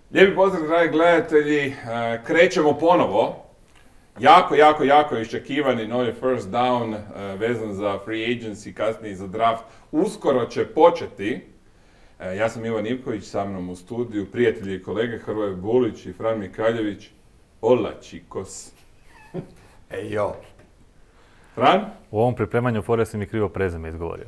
Lijepi pozdrav, dragi gledatelji. Krećemo ponovo. Jako iščekivani novi first down vezan za free agency, kasnije za draft. Uskoro će početi. Ja sam Ivan Ivković, sa mnom u studiju, prijatelji i kolege Hrvoje Bulić i Fran Mikaljević. Hola, chicos. Ej, jo. Fran? U ovom pripremanju Fore si mi krivo prezime izgovorio.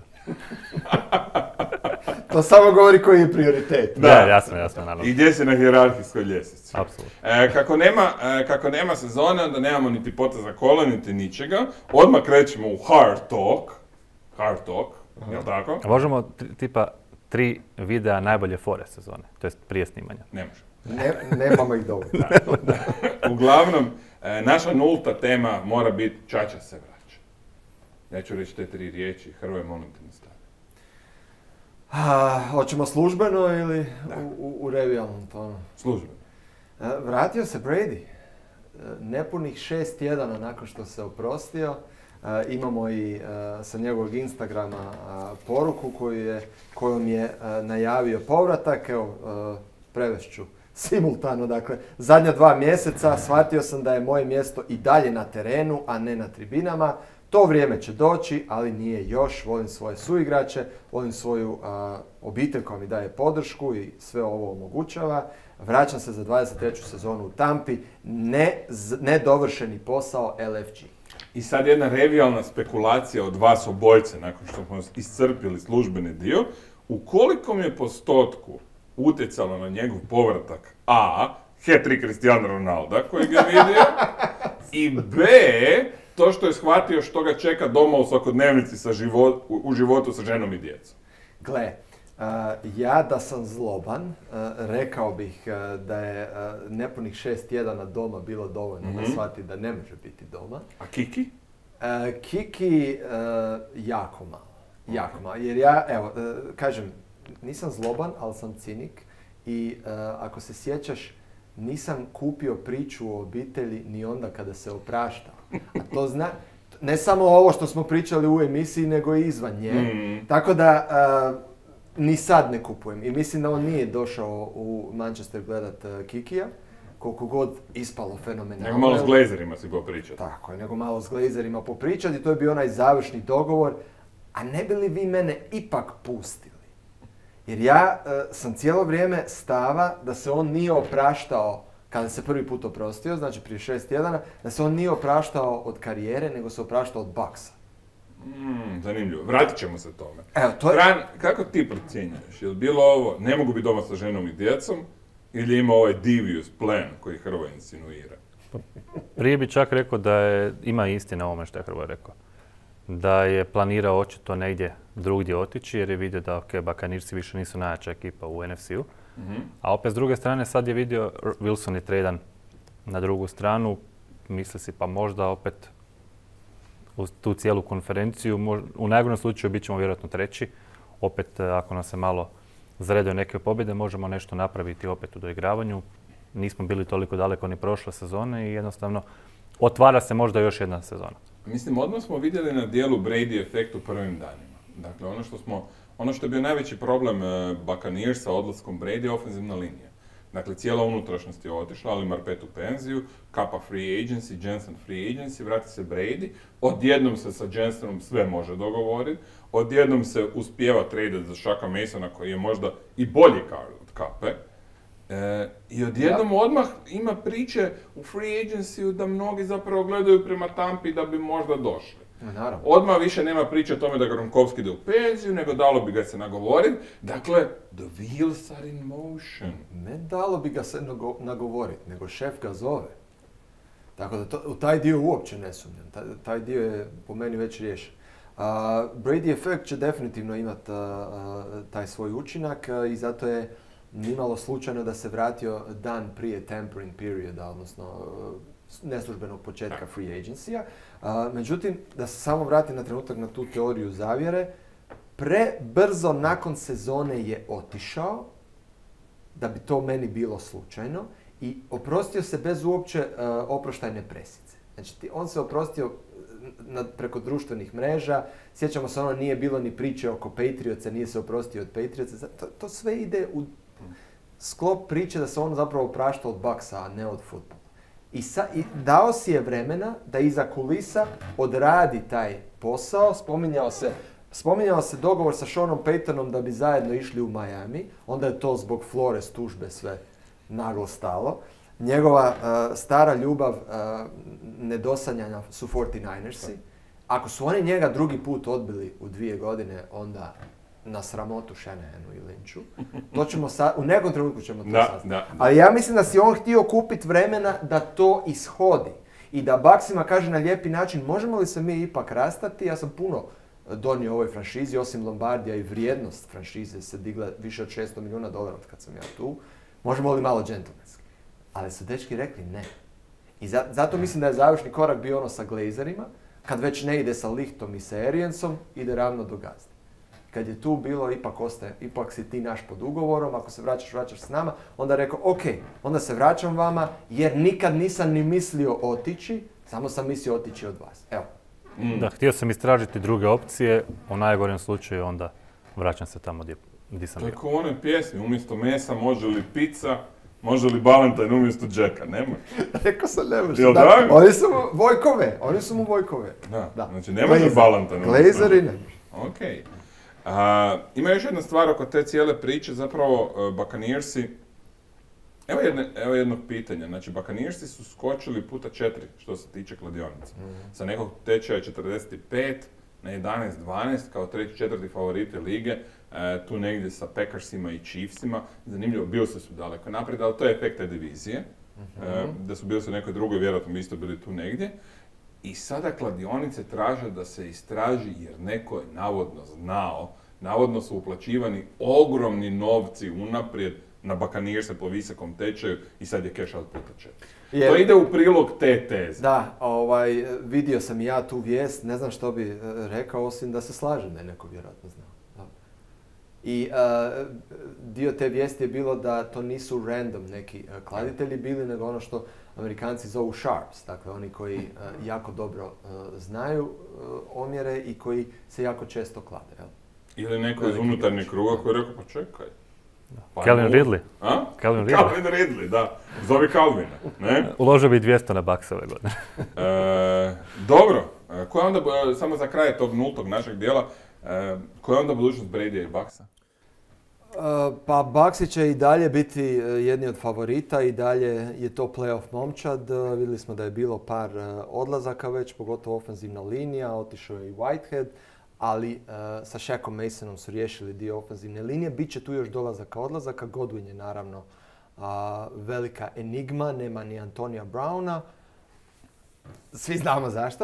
To samo govori koji je prioritet. Da, jasno, naravno. I gdje si na hijerarhijskoj ljestvici. Apsolutno. Kako nema sezone, onda nemamo niti poteza kola, niti ničega. Odmah krećemo u hard talk, jel tako? A možemo tipa 3 videa najbolje Fore sezone, to jest prije snimanja. Ne može. Nemamo ih dovoljno. Uglavnom, naša nulta tema mora biti Čača se vraća. Ja ću reći te 3 riječi, Hrvoje, molim te nastavi. Hoćemo službeno ili u revijalnom tonu? Službeno. Vratio se Brady. Nepunih 6 tjedana nakon što se oprostio. Imamo i sa njegovog Instagrama poruku kojom je najavio povratak. Evo, prevest ću simultano. Dakle, zadnja 2 mjeseca shvatio sam da je moje mjesto i dalje na terenu, a ne na tribinama. To vrijeme će doći, ali nije još. Volim svoje suigrače, volim svoju obitelj koja mi daje podršku i sve ovo omogućava. Vraćam se za 23. sezonu u Tampi. Nedovršeni posao LFG. I sad jedna revijalna spekulacija od vas obojce, nakon što smo iscrpili službeni dio. U kolikom je postotku utjecalo na njegov povratak A, hat-trick Cristiano Ronalda kojeg je vidio, i B, to što je shvatio što ga čeka doma u svakodnevnici u životu sa ženom i djecom. Gle, ja da sam zloban, rekao bih da je nepunih 6 tjedana doma bilo dovoljno da shvati da ne može biti doma. A Kiki? Kiki jako malo. Jer ja, evo, kažem, nisam zloban, ali sam cinik i ako se sjećaš, nisam kupio priču o obitelji ni onda kada se opraštao. A to ne samo ovo što smo pričali u emisiji, nego i izvan nje. Tako da ni sad ne kupujem. I mislim da on nije došao u Manchester gledat Kikija, koliko god ispalo fenomenalno. Nego malo s Glazerima si popričati. Tako je, nego malo s Glazerima popričati. I to je bio onaj završni dogovor. A ne bi li vi mene ipak pustili? Jer ja sam cijelo vrijeme stava da se on nije opraštao kada se prvi put oprostio, znači prije 6 tjedana, da se on nije opraštao od karijere, nego se opraštao od Bucksa. Zanimljivo. Vratit ćemo se tome. Evo, to je... Fran, kako ti procjenjuješ? Je li bilo ovo, ne mogu biti doma sa ženom i djecom, ili ima ovaj devious plan koji Hrvoje insinuira? Prije bi čak rekao da ima istine ovome što je Hrvoje rekao. Da je planirao očito negdje drugdje otići jer je vidio da Buccaneersi više nisu najjača ekipa u NFC-u. A opet s druge strane sad je vidio Wilson je tradan na drugu stranu. Misli si pa možda opet u tu cijelu konferenciju, u najgorem slučaju bit ćemo vjerojatno treći. Opet ako nam se malo zredaju neke pobjede možemo nešto napraviti opet u doigravanju. Nismo bili toliko daleko ni prošle sezone i jednostavno otvara se možda još jedna sezona. Mislim, odmah smo vidjeli na dijelu Brady efekt u prvim danima. Dakle, ono što je bio najveći problem Buccaneersa odlaskom Brady je ofenzivna linija. Dakle, cijela unutrašnjost je otišla, ali Marpet u penziju, Kappa free agency, Jensen free agency, vrati se Brady, odjednom se sa Jensenom sve može dogovoriti, odjednom se uspijeva tradat za Shaka Masona koji je možda i bolji od Kappe. I odjednom odmah ima priče u free agency da mnogi zapravo gledaju prema Tampi da bi možda došli. Naravno. Odmah više nema priče o tome da Gronkowski ide u penziju, nego dalo bi ga se nagovoriti. Dakle, the wheels are in motion. Ne dalo bi ga se nagovoriti, nego šef ga zove. Tako da u taj dio uopće ne sumnjam. Taj dio je po meni već riješen. Brady efekt će definitivno imati taj svoj učinak i zato je nimalo slučajno da se vratio dan prije tampering perioda, odnosno neslužbenog početka free agency-a. Međutim, da se samo vratim na trenutak na tu teoriju zavjere, prebrzo nakon sezone je otišao, da bi to meni bilo slučajno, i oprostio se bez uopće oproštajne presice. Znači, on se oprostio preko društvenih mreža, sjećamo se, nije bilo ni priče oko Patriotsa, nije se oprostio od Patriotsa, to sve ide sklop priče da se on zapravo prašta od Bucksa, a ne od fudbala. I dao si je vremena da iza kulisa odradi taj posao. Spominjao se dogovor sa Seanom Paytonom da bi zajedno išli u Miami. Onda je to zbog Flores tužbe sve naglo stalo. Njegova stara ljubav nedosanjanja su 49ersi. Ako su oni njega drugi put odbili u 2 godine, onda na sramotu Shanahanu i Lynchu. To ćemo u nekom trenutku ćemo to saznati. Ali ja mislim da si on htio kupiti vremena da to ishodi. I da Bucksima kaže na lijepi način, možemo li se mi ipak rastati? Ja sam puno donio ovoj franšizi, osim Lombardija i vrijednost franšize se digla više od $600 milijuna od kad sam ja tu. Možemo li malo džentlmenski? Ali su dečki rekli ne. I zato mislim da je završni korak bio ono sa Glazerima, kad već ne ide sa Lichtom i sa Ariansom, ide ravno do Gazde. Kad je tu bilo, ipak si ti naš pod ugovorom, ako se vraćaš s nama, onda je rekao, ok, onda se vraćam vama, jer nikad nisam ni mislio otići, samo sam mislio otići od vas. Evo. Da, htio sam istražiti druge opcije, u najgorem slučaju onda vraćam se tamo gdje sam bio. Tako u onoj pjesmi, umjesto mesa može li pizza, može li Valentine umjesto Jacka, nemoj. Rekao sam ne može. Da, oni su mu Vojkove. Da. Znači ne može Valentine. Glazeri ne. Ok. Ima još jedna stvar oko te cijele priče, zapravo Buccaneersi, evo jednog pitanja, znači Buccaneersi su skočili puta 4 što se tiče kladionica. Sa nekog tečaja 45 na 11-12 kao treći, četvrti favoriti lige, tu negdje sa Packersima i Chiefsima. Zanimljivo, Billsi su daleko naprijed, ali to je efekt te divizije. Da su Billsi u nekoj drugoj, vjerojatno bi isto bili tu negdje. I sada kladionice traže da se istraži jer neko je navodno znao, navodno su uplaćivani ogromni novci unaprijed na Buccaneerse po visokom tečaju i sad je cash out puta 4. To ide u prilog te teze. Da, vidio sam i ja tu vijest, ne znam što bi rekao, osim da se slažem da je neko vjerojatno znao. I dio te vijesti je bilo da to nisu random neki kladitelji bili, nego ono što Amerikanci zovu sharps, dakle oni koji jako dobro znaju omjere i koji se jako često klade. Jel? Ili neko iz unutarnjeg kruga koji je rekao, pa čekaj. Calvin Ridley. A? Calvin Ridley, da. Zovi Calvina, ne? Uložio bi 200 na Bucks ove godine. Dobro. Koja onda, samo za kraj tog nultog našeg dijela, koja je onda budućnost Bradya i Bucksa? Pa Bucksi će i dalje biti jedni od favorita i dalje je to playoff momčad. Vidjeli smo da je bilo par odlazaka već, pogotovo ofenzivna linija, otišao je i Whitehead, ali sa Shaqom Masonom su riješili dio ofenzivne linije. Biće tu još dolazaka odlazaka, Godwin je naravno velika enigma, nema ni Antonija Browna, svi znamo zašto.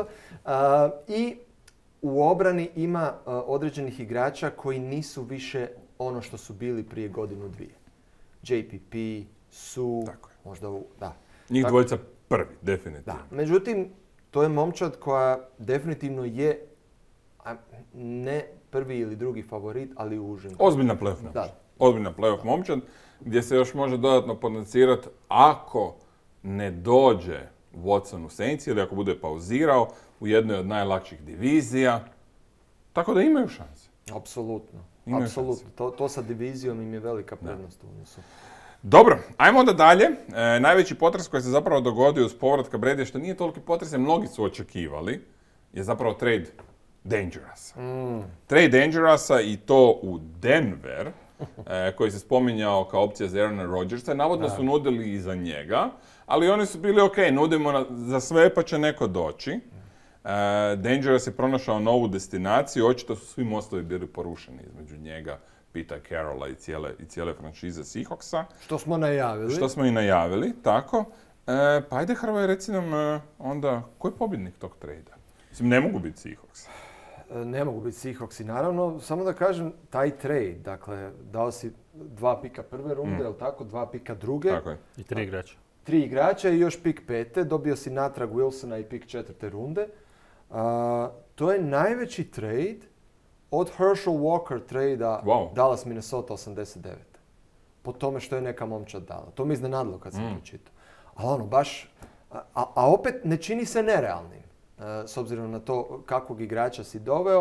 I u obrani ima određenih igrača koji nisu više ono što su bili prije godinu, dvije. JPP, Su, možda da. Njih dvojica prvi, definitivno. Da. Međutim, to je momčad koja definitivno je ne prvi ili drugi favorit, ali u užem. Ozbiljna playoff momčad. Ozbiljna playoff momčad, gdje se još može dodatno potencirati ako ne dođe Watson u Saints ili ako bude pauzirao u jednoj od najlakših divizija. Tako da imaju šanse. Apsolutno. To sa divizijom im je velika prednost u odnosu. Dobro, ajmo onda dalje. Najveći potres koji se zapravo dogodio uz povratka Bradya, što nije toliki potres, mnogi su očekivali, je zapravo trade Dangerousa. Trade Dangerousa i to u Denver, koji se spominjao kao opcija za Aarona Rodgersa. Navodno su nudili i za njega, ali oni su bili ok, nudimo za sve pa će neko doći. Dangerous je pronašao novu destinaciju, očito su svi mostovi bili porušeni između njega, Peta Carrolla i cijele franšize Seahawksa. Što smo najavili. Što smo i najavili, tako. Pa ajde Hrvoje, reci nam onda, ko je pobjednik tog trejda? Mislim, ne mogu biti Seahawks. Ne mogu biti Seahawksi, naravno. Samo da kažem, taj trade, dakle, dao si 2 pika prve runde, jel tako? 2 pika druge. Tako je. I 3 igrača. 3 igrača i još pik 5. Dobio si natrag Wilsona i pik 4. runde. To je najveći trade od Herschel Walker trade-a Dallas Minnesota 89. Po tome što je neka momčad dala. To me iznenadilo kad sam to čitao. Ali ono, baš, a opet ne čini se nerealnim. S obzirom na to kakvog igrača si doveo.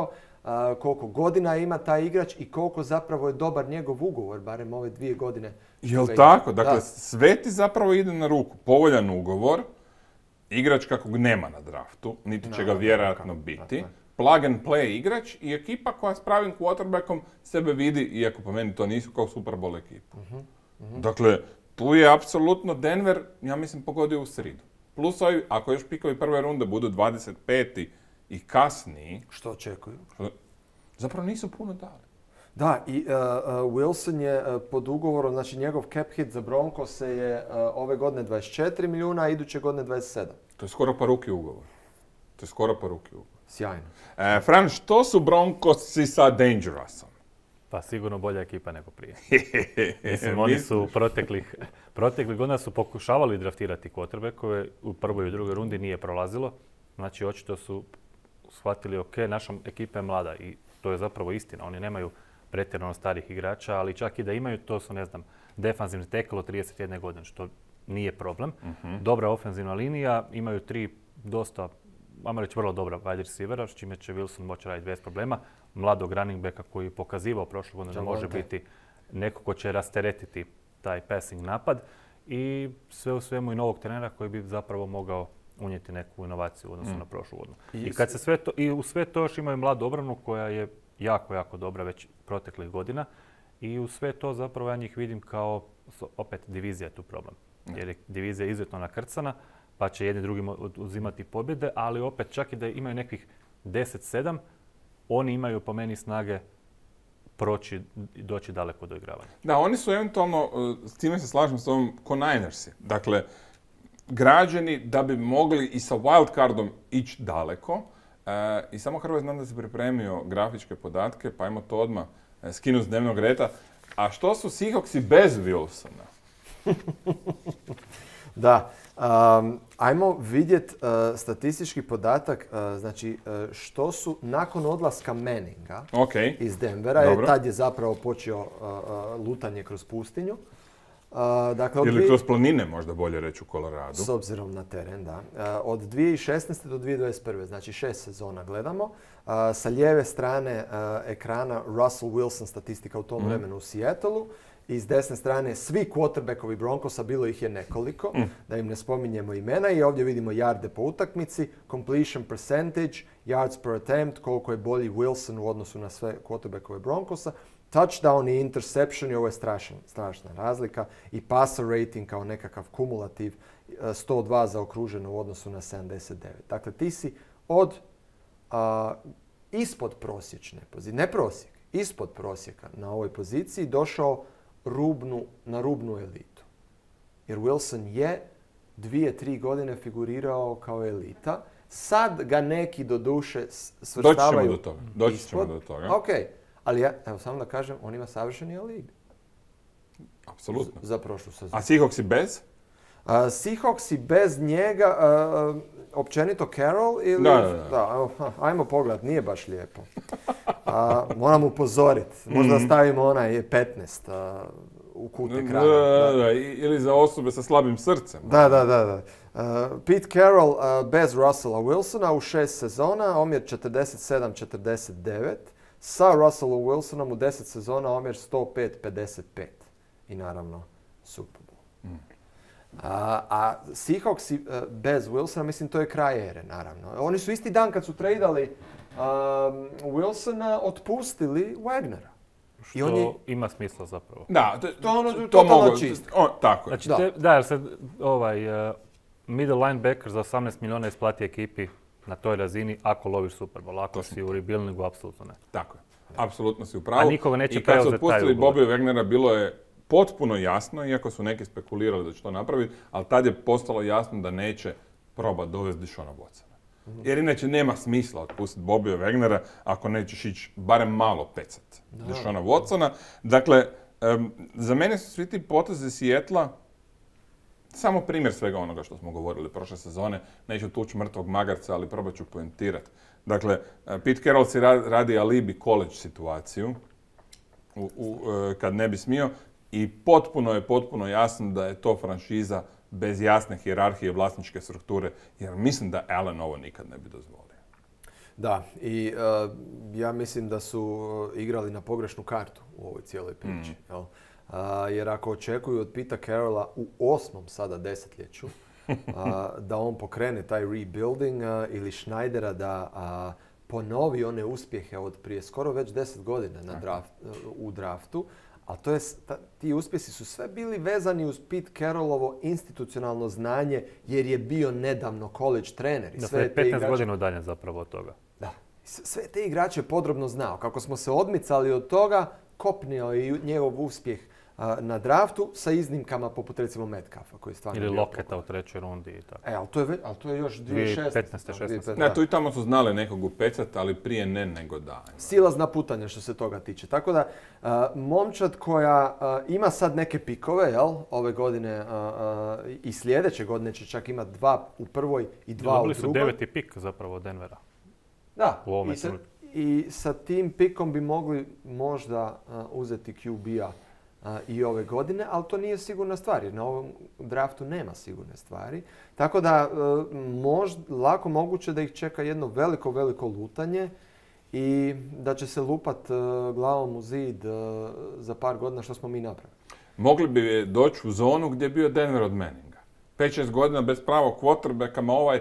koliko godina ima taj igrač i koliko zapravo je dobar njegov ugovor, barem ove 2 godine. Jel tako? Dakle, sve ti zapravo ide na ruku. Povoljan ugovor, igrač kakvog nema na draftu, niti će ga vjerojatno biti. Plug and play igrač i ekipa koja s pravim quarterbackom sebe vidi, iako po meni to nisu kao Super Bowl ekipu. Dakle, tu je apsolutno Denver, ja mislim, pogodio u sridu. Plus ovi, ako još pikovi prve runde budu 25. i kasniji... Što očekuju? Zapravo nisu puno dali. Da, i Wilson je pod ugovorom, znači njegov cap hit za Broncose je ove godine 24 milijuna, a iduće godine 27. To je skoro pa ruki ugovor. Sjajno. Fran, što su Broncosi sa Dangerousom? Pa sigurno bolja ekipa nego prije. Mislim, oni su proteklih godina su pokušavali draftirati quarterbackove, u prvoj i drugoj rundi nije prolazilo. Znači, očito su shvatili, ok, naša ekipa je mlada i to je zapravo istina. Oni nemaju pretjerano starih igrača, ali čak i da imaju, to su, ne znam, defanzivni tackle od 31 godine, što nije problem. Dobra ofenzivna linija, imaju 3 dosta, ajmo reći, vrlo dobra wide receivera, s čime će Wilson moći raditi bez problema. Mladog running backa koji je pokazivao prošle godine da može biti neko ko će rasteretiti taj passing napad i sve u svemu i novog trenera koji bi zapravo mogao unijeti neku inovaciju u odnosu na prošlu godinu. I u sve to još imaju mladu obranu koja je jako, jako dobra već proteklih godina i u sve to zapravo ja njih vidim kao, opet, divizija je tu problem. Jer je divizija izuzetno nakrcana, pa će jedni drugim uzimati pobjede, ali opet čak i da imaju nekih 10-7, oni imaju po meni snage doći daleko do igravanja. Da, oni su eventualno, s time se slažem s ovom, ko Ninersi. Dakle, građeni da bi mogli i sa wildcardom ići daleko. I samo Hrvoj znam da si pripremio grafičke podatke, pa ajmo to odmah skinu s dnevnog reda. A što su Seahawksi bez Wilsona? Da, ajmo vidjeti statistički podatak, znači što su nakon odlaska Manninga iz Denvera, jer tad je zapravo počeo lutanje kroz pustinju. Dakle, ili kroz planine, možda bolje reći, u Koloradu. S obzirom na teren, da. Od 2016. do 2021. Znači 6 sezona gledamo. Sa lijeve strane ekrana Russell Wilson statistika u tom vremenu u Seattleu. I s desne strane svi quarterbackovi Broncosa, bilo ih je nekoliko, da im ne spominjemo imena. I ovdje vidimo yarde po utakmici, completion percentage, yards per attempt, koliko je bolji Wilson u odnosu na sve quarterbackove Broncosa. Touchdown i interception, i ovo je strašna razlika. I passer rating kao nekakav kumulativ, 102 zaokruženo u odnosu na 79. Dakle, ti si od ispod prosječne pozicije, ne prosjek, ispod prosjeka na ovoj poziciji došao na rubnu elitu. Jer Wilson je 2-3 godine figurirao kao elita. Sad ga neki doduše svrstavaju Doći ćemo do toga. Ok, ali ja, evo samo da kažem, on ima savršeni lig. Apsolutno. Za prošlu sezonu. A Seahawksi bez? Seahawksi bez njega, općenito Carroll ili... Da. Ajmo pogledat, nije baš lijepo. Moram upozoriti. Možda stavimo onaj 15 u kut ekrana. Da. Ili za osobe sa slabim srcem. Da. Pete Carroll bez Russella Wilsona u 6 sezona, omjer 47-49. Sa Russellom Wilsonom u 10 sezona, omjer 105-55. I naravno Super Bowl. A Seahawksi bez Wilsona, mislim, to je kraj ere, naravno. Oni su isti dan kad su tradali Wilsona otpustili Wagnera. Što ima smisla zapravo. Da, to mogu čist. Tako je. Znači, jer se middle linebacker za 18 milijuna isplati ekipi na toj razini ako loviš Super Bowl, ako si u rebuildingu, apsolutno ne. Tako je. Apsolutno si u pravu. A nikoga neće I kad su preuzeti taj otpustili ugovor. Bobby Wagnera, bilo je potpuno jasno, iako su neki spekulirali da će to napraviti, ali tad je postalo jasno da neće probati dovesti Deshona Watsona. Jer inače nema smisla otpustiti Bobby Wagnera ako nećeš ići barem malo pecat Deshona Watsona. Dakle, za mene su svi ti potezi Seattlea samo primjer svega onoga što smo govorili prošle sezone. Neću tući mrtvog magarca, ali probat ću poentirati. Dakle, Pete Carroll si radi alibi college situaciju kad ne bi smio i potpuno jasno da je to franšiza bez jasne hijerarhije vlasničke strukture, jer mislim da Allen ovo nikad ne bi dozvolio. Da, i ja mislim da su igrali na pogrešnu kartu u ovoj cijeloj priči. Jel? Jer ako očekuju od Peta Carrolla u 8. sada desetljeću da on pokrene taj rebuilding ili Schneidera da ponovi one uspjehe od prije skoro već 10 godina u draftu, a to je, ti uspjesi su sve bili vezani uz Pete Carrollovo institucionalno znanje jer je bio nedavno college trener. I sve je 15 godina udaljen zapravo od toga. Da. Sve te igrače je podrobno znao. Kako smo se odmicali od toga, kopnio je i njegov uspjeh na draftu sa iznimkama poput recimo Metcalfa koji je stvarno ili Locketa u 3. rundi i tako. Ali to je još 2016. 16. Ne, tu i tamo su znali nekog upecati, ali prije ne nego da. Silazna putanja što se toga tiče. Tako da, momčad koja ima sad neke pikove, jel? Ove godine i sljedeće godine će čak imati 2 u prvoj i 2 u drugoj. Dobili su 9. pik zapravo od Denvera. Da, i sa tim pikom bi mogli možda uzeti QB-a i ove godine, ali to nije sigurna stvar jer na ovom draftu nema sigurne stvari. Tako da lako moguće da ih čeka jedno veliko lutanje i da će se lupat glavom u zid za par godina što smo mi napravili. Mogli bi doći u zonu gdje je bio Denver od Manninga. 5-6 godina bez pravog quarterbacka, ma ovaj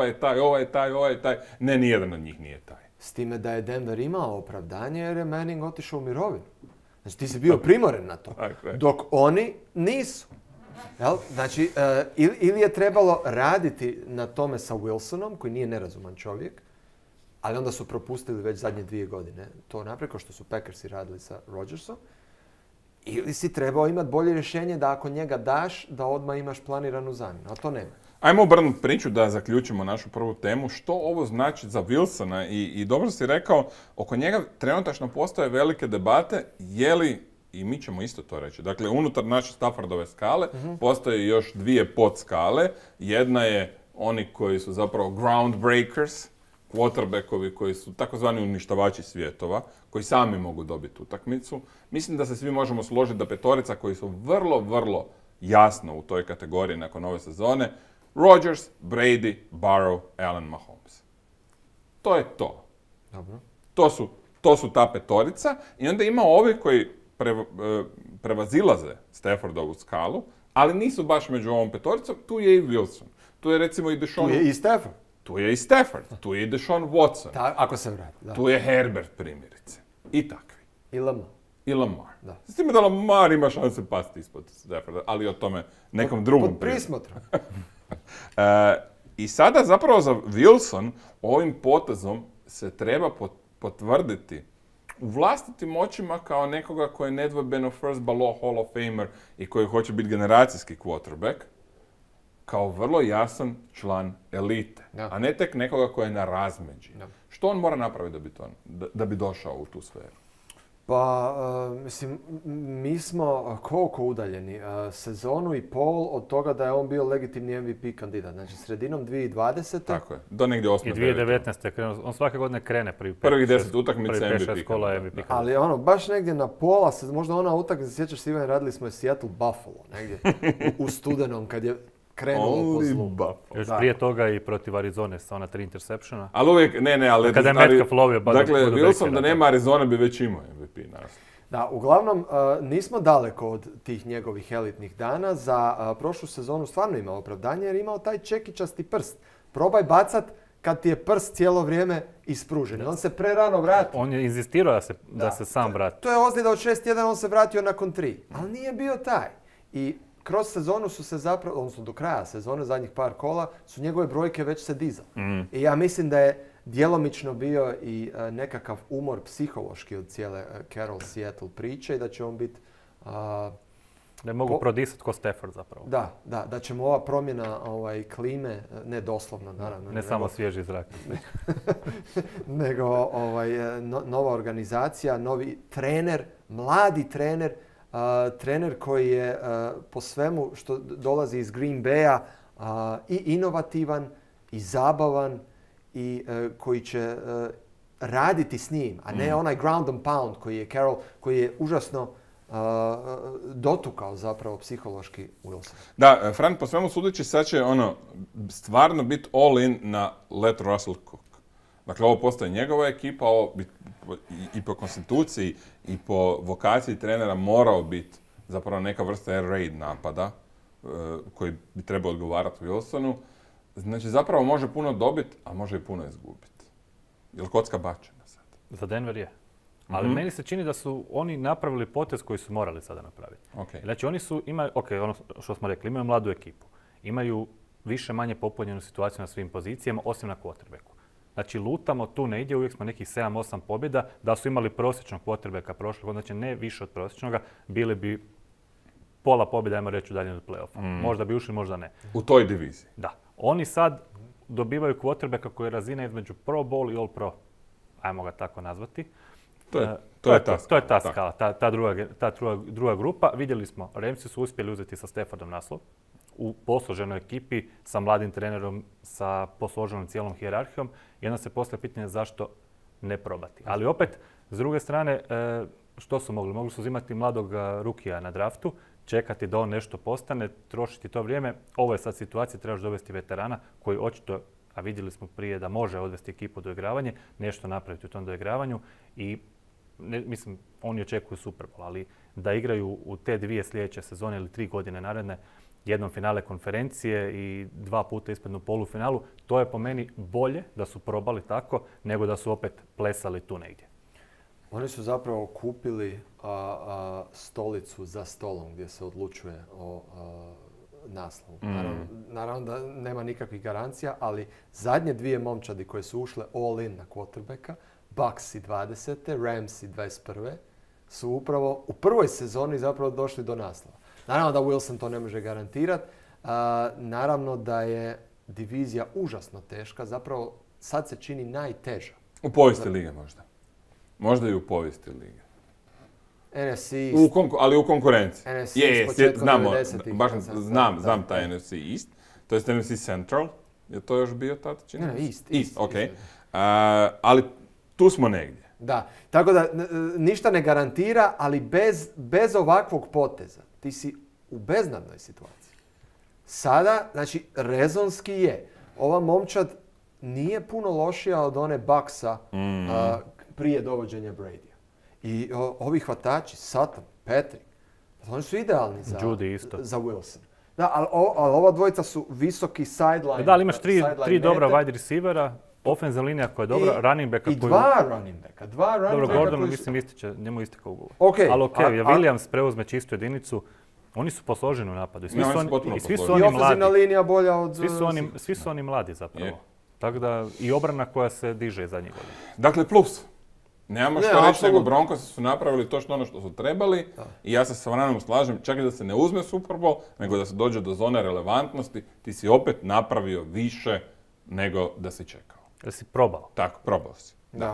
je taj. Ne, nijedan od njih nije taj. S time da je Denver imao opravdanje jer je Manning otišao u mirovinu. Znači ti si bio primoren na to, dok oni nisu. Jel? Znači, ili je trebalo raditi na tome sa Wilsonom, koji nije nerazuman čovjek, ali onda su propustili već zadnje 2 godine to naprijed, kao što su Packersi radili sa Rodgersom, ili si trebao imati bolje rješenje da ako njega daš, da odmah imaš planiranu zamjenu, a to nema. Ajmo obrnuti priču da zaključimo našu prvu temu. Što ovo znači za Wilsona? I dobro si rekao, oko njega trenutačno postoje velike debate, je li, i mi ćemo isto to reći, dakle unutar naše Staffordove skale postoje još 2 podskale. Jedna je oni koji su zapravo groundbreakers, quarterbackovi koji su takozvani uništavači svjetova, koji sami mogu dobiti utakmicu. Mislim da se svi možemo složiti da petorica koji su vrlo jasno u toj kategoriji nakon ove sezone, Rodgers, Brady, Burrow, Allen, Mahomes. To je to. Dobro. To su ta petorica i onda ima ovi koji prevazilaze Staffordovu skalu, ali nisu baš među ovom petoricom. Tu je i Wilson. Tu je recimo i Deshaun. Tu je i Stafford. Tu je i Stafford. Tu je i Deshaun Watson. Ako se vrati. Da. Tu je Herbert primjerice. I takvi. I Lamar. Da. S time da Lamar ima šanse pasti ispod Stafforda, ali o tome nekom drugom pod prismotrom. I sada zapravo za Wilson ovim potezom se treba potvrditi u vlastitim očima kao nekoga koji je nedvojbeno first ballot Hall of Famer i koji hoće biti generacijski quarterback, kao vrlo jasan član elite, a ne tek nekoga koji je na razmeđi. Što on mora napraviti da bi došao u tu sferu? Pa, mislim, mi smo koliko udaljeni? Sezonu i pol od toga da je on bio legitimni MVP kandidat. Znači, sredinom 2020. Tako je, do negdje 8. I 2019. krenuo, on svake godine krene prvih 10 utakmica MVP kandidat. Ali ono, baš negdje na pola, možda ona utakmica, sjećaš se Ivan, radili smo je Seattle Buffalo, negdje u studenom kad je krenulo po zlu. Još prije toga i protiv Arizone sa ona 3 interseptiona. Ali uvijek, ali... Kada je Metcalf lovio, dakle, Wilson da nema Arizone bi već imao MVP naravno. Da, uglavnom, nismo daleko od tih njegovih elitnih dana. Za prošlu sezonu stvarno imao opravdanje jer imao taj čekičasti prst. Probaj bacat kad ti je prst cijelo vrijeme ispružen. On se prerano vrati. On je inzistirao da se sam vrati. To je ozljeda od 6-1, on se vratio nakon 3. Ali nije bio taj. I kroz sezonu su se zapravo, odnosno do kraja sezone, zadnjih par kola, su njegove brojke već se dizale. I ja mislim da je djelomično bio i nekakav umor psihološki od cijele Carroll-Seattle priče i da će on biti... Da mogu prodisati ko Stafford zapravo. Da će mu ova promjena klime, ne doslovno naravno. Ne samo svježi zrak. nego nova organizacija, novi trener, mladi trener, trener koji je po svemu što dolazi iz Green Baya i inovativan i zabavan i koji će raditi s njim, a ne onaj ground and pound koji je Carroll, koji je užasno dotukao zapravo psihološki Wilson. Da, Frank, po svemu sudeći sad će stvarno biti all in na let Russell cook. Dakle, ovo postoje njegova ekipa, ovo bi i po konstituciji i po vokaciji trenera morao biti zapravo neka vrsta air raid napada koji bi trebao odgovarati Wilsonu. Znači, zapravo može puno dobiti, a može i puno izgubiti. Je li kocka bačena sad? Za Denver je. Ali meni se čini da su oni napravili potez koji su morali sada napraviti. Okay. Znači oni imaju, ono što smo rekli, imaju mladu ekipu. Imaju više manje popunjenu situaciju na svim pozicijama, osim na quarterbacku. Znači lutamo tu negdje, uvijek smo nekih 7-8 pobjeda. Da su imali prosječnog quarterbacka prošle godine, znači ne više od prosječnoga, bili bi pola pobjeda, ajmo reći, udaljen od play-offa. Možda bi ušli, možda ne. U toj diviziji? Da. Oni sad dobivaju quarterbacka koji je razina između Pro Bowl i All Pro. Ajmo ga tako nazvati. To je ta skala, ta druga grupa. Vidjeli smo, Ramsi su uspjeli uzeti sa Staffordom naslov u posloženoj ekipi, sa mladim trenerom, sa posloženom cijelom hijerarhijom. I onda se postavlja pitanje zašto ne probati. Ali opet, s druge strane, što su mogli? Mogli su uzimati mladog rukija na draftu, čekati da on nešto postane, trošiti to vrijeme. Ovo je sad situacija, trebaš dovesti veterana koji očito, a vidjeli smo prije da može odvesti ekipu do igravanja, nešto napraviti u tom doigravanju i mislim, oni očekuju Super Bowl, ali da igraju u te 2 sljedeće sezone ili 3 godine naredne, jednom finale konferencije i 2 puta ispadnu u polufinalu, to je po meni bolje da su probali tako, nego da su opet plesali tu negdje. Oni su zapravo kupili stolicu za stolom gdje se odlučuje o naslovu. Naravno da nema nikakvih garancija, ali zadnje 2 momčadi koje su ušle all in na quarterbacka, Bucksi 20. Ramsi 21. su upravo u prvoj sezoni zapravo došli do naslova. Naravno da Wilson to ne može garantirati. Naravno da je divizija užasno teška. Zapravo sad se čini najteža. U povijesti lige možda. Možda i u povijesti lige. NFC East. Ali u konkurenciji. NFC East početkom 90-ih. Baš znam taj NFC East. To je NFC Central. Je to još bio tad? Ne, East. Ok. Ali tu smo negdje. Da, tako da ništa ne garantira, ali bez ovakvog poteza ti si u beznadnoj situaciji. Sada, znači, rezonski je. Ova momčad nije puno lošija od one Bucksa prije dovođenja Bradya. I ovi hvatači, Sutton, Patrick, oni su idealni za Wilson. Da, ali ova dvojica su visoki sideline. Da, ali imaš 3 dobra wide receivera, ofenzivna linija koja je dobra, running backa koji... I 2 running backa. Dobro, Gordonu mislim ističe, njemu istekao ugovor. Ali Williams preuzme čistu jedinicu. Oni su posloženi u napadu. I svi su oni ofenzivna linija bolja od... Svi su oni mladi zapravo. Tako da i obrana koja se diže zadnjih godina. Dakle, plus. Nemamo što reći, nego Broncosi su napravili to što su trebali i ja se s Vranom slažem, čak i da se ne uzme Super Bowl, nego da se dođe do zone relevantnosti, ti si opet napravio više nego da si čekao. Da si probao. Tako, probao si. Da.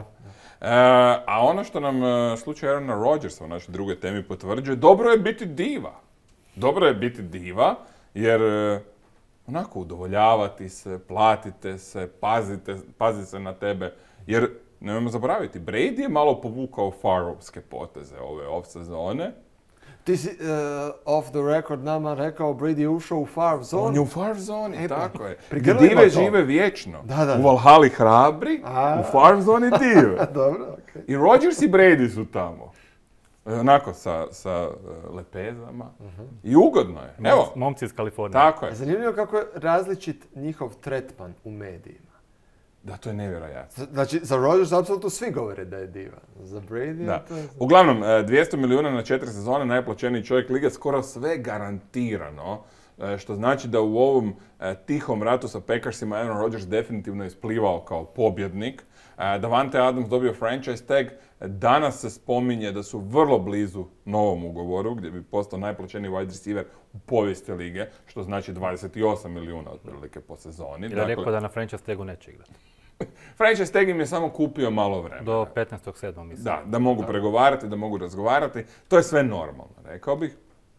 A ono što nam slučaj Aarona Rodgersa u našoj drugoj temi potvrđuje, dobro je biti diva. Dobro je biti diva, jer onako udovoljavati se, platite se, pazi se na tebe, jer nemojmo zaboraviti, Brady je malo povukao farovske poteze ove off sezone. Ti si off the record nama rekao Brady je ušao u Favre zonu. On je u Favre zoni, tako je. Dive žive vječno. Da. U Valhali hrabri, u Favre zoni dive. Dobro, okej. I Rodgers i Brady su tamo. Onako sa lepezama. I ugodno je. Evo. Momci iz Kalifornije. Tako je. Zanimljivo kako je različit njihov tretman u medijima. Da, to je nevjerojatno. Znači, za Rodgers apsolutno svi govore da je diva. Za Brady da. To je... Uglavnom, 200 milijuna na 4 sezone, najplaćeniji čovjek lige, skoro sve garantirano. Što znači da u ovom tihom ratu sa Packersima Aaron Rodgers definitivno isplivao kao pobjednik. Davante Adams dobio franchise tag. Danas se spominje da su vrlo blizu novom ugovoru, gdje bi postao najplaćeniji wide receiver u povijesti lige, što znači 28 milijuna otprilike po sezoni. I da rekao da na franchise tagu neće igrati. Franchise tag im je samo kupio malo vremena. Do 15.7. mislim. Da mogu pregovarati, da mogu razgovarati. To je sve normalno, rekao bih.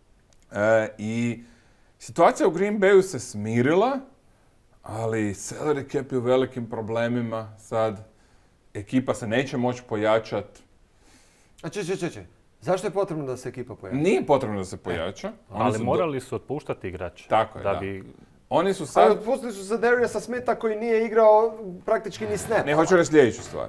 I situacija u Green Bayu se smirila, ali salary cap je u velikim problemima sad. Ekipa se neće moći pojačati. A če. Zašto je potrebno da se ekipa pojača? Nije potrebno da se pojača. Ali morali su otpuštati igrače. Tako je, da bi Oni su sad... Ali pustili su za Dariusa Smitha koji nije igrao praktički ni snap. Ne, hoću reći sljedeću stvar.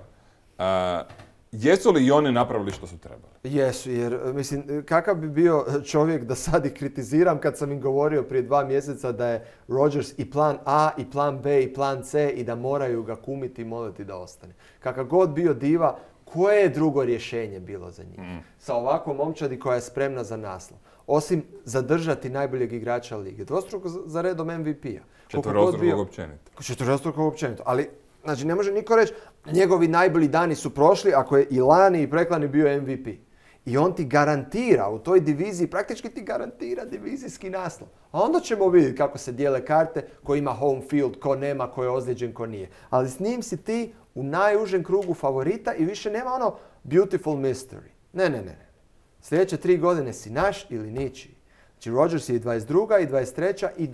Jesu li i oni napravili što su trebali? Jesu, jer mislim, kakav bi bio čovjek da sad ih kritiziram kad sam im govorio prije 2 mjeseca da je Rodgers i plan A, i plan B, i plan C i da moraju ga kumiti i moliti da ostane. Kakav god bio diva, koje je drugo rješenje bilo za njih? Sa ovakvom momčadi koja je spremna za naslov. Osim zadržati najboljeg igrača lige. Dvostruko za redom MVP-a. Četvorostrukog općenito. Četvorostrukog općenito, ali znači ne može niko reći njegovi najbolji dani su prošli ako je i lani i preklani bio MVP. I on ti garantira u toj diviziji, praktički ti garantira divizijski naslov. A onda ćemo vidjeti kako se dijele karte, ko ima home field, ko nema, ko je ozlijeđen, ko nije. Ali s njim si ti u najužem krugu favorita i više nema ono beautiful mystery. Ne. Sljedeće 3 godine si naš ili ničiji. Znači Rodgers je i 22. i 23. i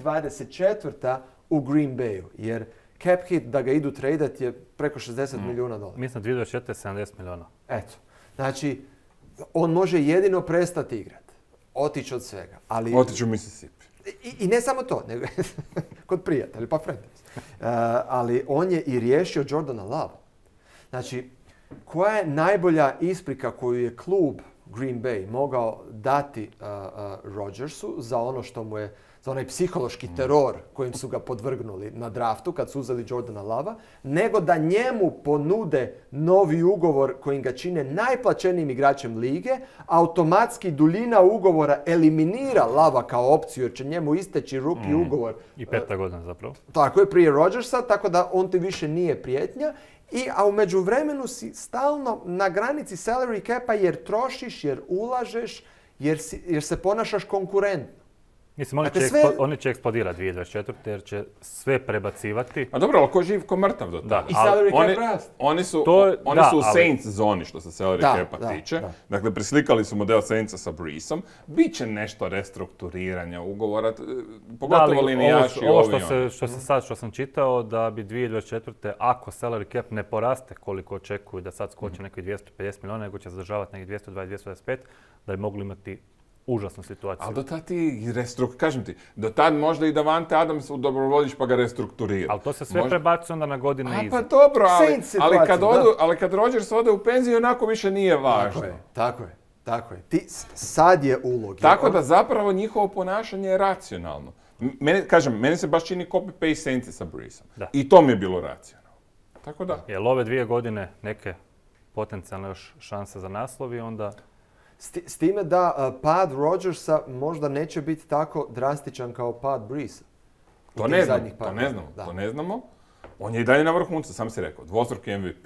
24. u Green Bayu. Jer cap hit da ga idu tradat je preko $60 milijuna. Mislim 2024. 70 milijuna. Eto. Znači, on može jedino prestati igrati. Otići od svega. Otići u Mississippi. I ne samo to, nego kod prijatelja, pa friends. Ali on je i riješio Jordana Love. Znači, koja je najbolja isprika koju je klub Green Bay mogao dati Rodgersu za ono što mu je, za onaj psihološki teror kojim su ga podvrgnuli na draftu kad su uzeli Jordana Lava, nego da njemu ponude novi ugovor kojim ga čine najplaćenijim igračem lige, automatski duljina ugovora eliminira Lava kao opciju jer će njemu isteći rookie ugovor. I 5. godina zapravo. Tako je, prije Rodgersa, tako da on ti više nije prijetnja. A u međuvremenu si stalno na granici salary capa jer trošiš, jer ulažeš, jer se ponašaš konkurentno. Mislim, oni će eksplodirati 2024. jer će sve prebacivati. A dobro, ali ko živ, ko mrtav do tada. I salary cap rast. Oni su u Saints zoni što se salary capa tiče. Dakle, preslikali su model Saintsa sa Breesom. Biće nešto restrukturiranja ugovora, pogotovo linijaši i ovi oni. Što sam čitao, da bi 2024. ako salary cap ne poraste koliko očekuju da sad skoče nekih 250 milijuna, nego će zadržavati nekih 220-225, da bi mogli imati užasnu situaciju. Ali do tad ti kažem ti, do tad možda i Davante Adams dobrovoljiš pa ga restrukturira. Ali to se sve prebacuje onda na godine iza. Pa dobro, ali kad Rodgers ode u penziju, onako više nije važno. Tako je. Sad je ulog. Tako da zapravo njihovo ponašanje je racionalno. Meni se baš čini copy-paste Saintsi sa Breesom. I to mi je bilo racionalno. Tako da. Jel ove 2 godine neke potencijalne još šanse za naslov i onda... S time da pad Rodgersa možda neće biti tako drastičan kao pad Breesa. To ne znamo. On je i dalje na vrhuncu, sam si rekao. Dvostruki MVP,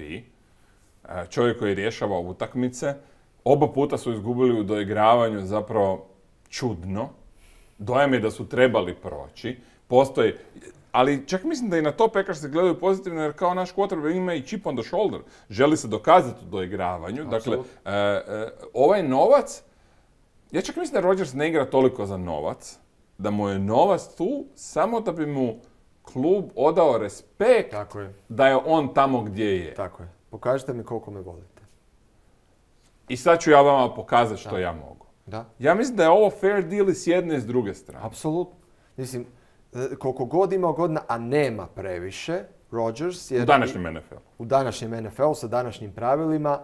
čovjek koji rješava utakmice. Oba puta su izgubili u doigravanju, zapravo čudno. Dojam je da su trebali proći. Postoji... Ali čak mislim da i na to Packers se gledaju pozitivno jer kao naš quarterback ima i chip on the shoulder. Želi se dokazati u doigravanju. Dakle, ovaj novac, ja čak mislim da Rodgers ne igra toliko za novac, da mu je novac tu samo da bi mu klub odao respekt da je on tamo gdje je. Tako je. Pokažite mi koliko me volite. I sad ću ja vama pokazati što ja mogu. Da. Ja mislim da je ovo fair deal i s jedne i s druge strane. Apsolutno. Mislim, koliko god imao godina, a nema previše, Rodgers... U današnjem NFL-u. U današnjem NFL-u sa današnjim pravilima.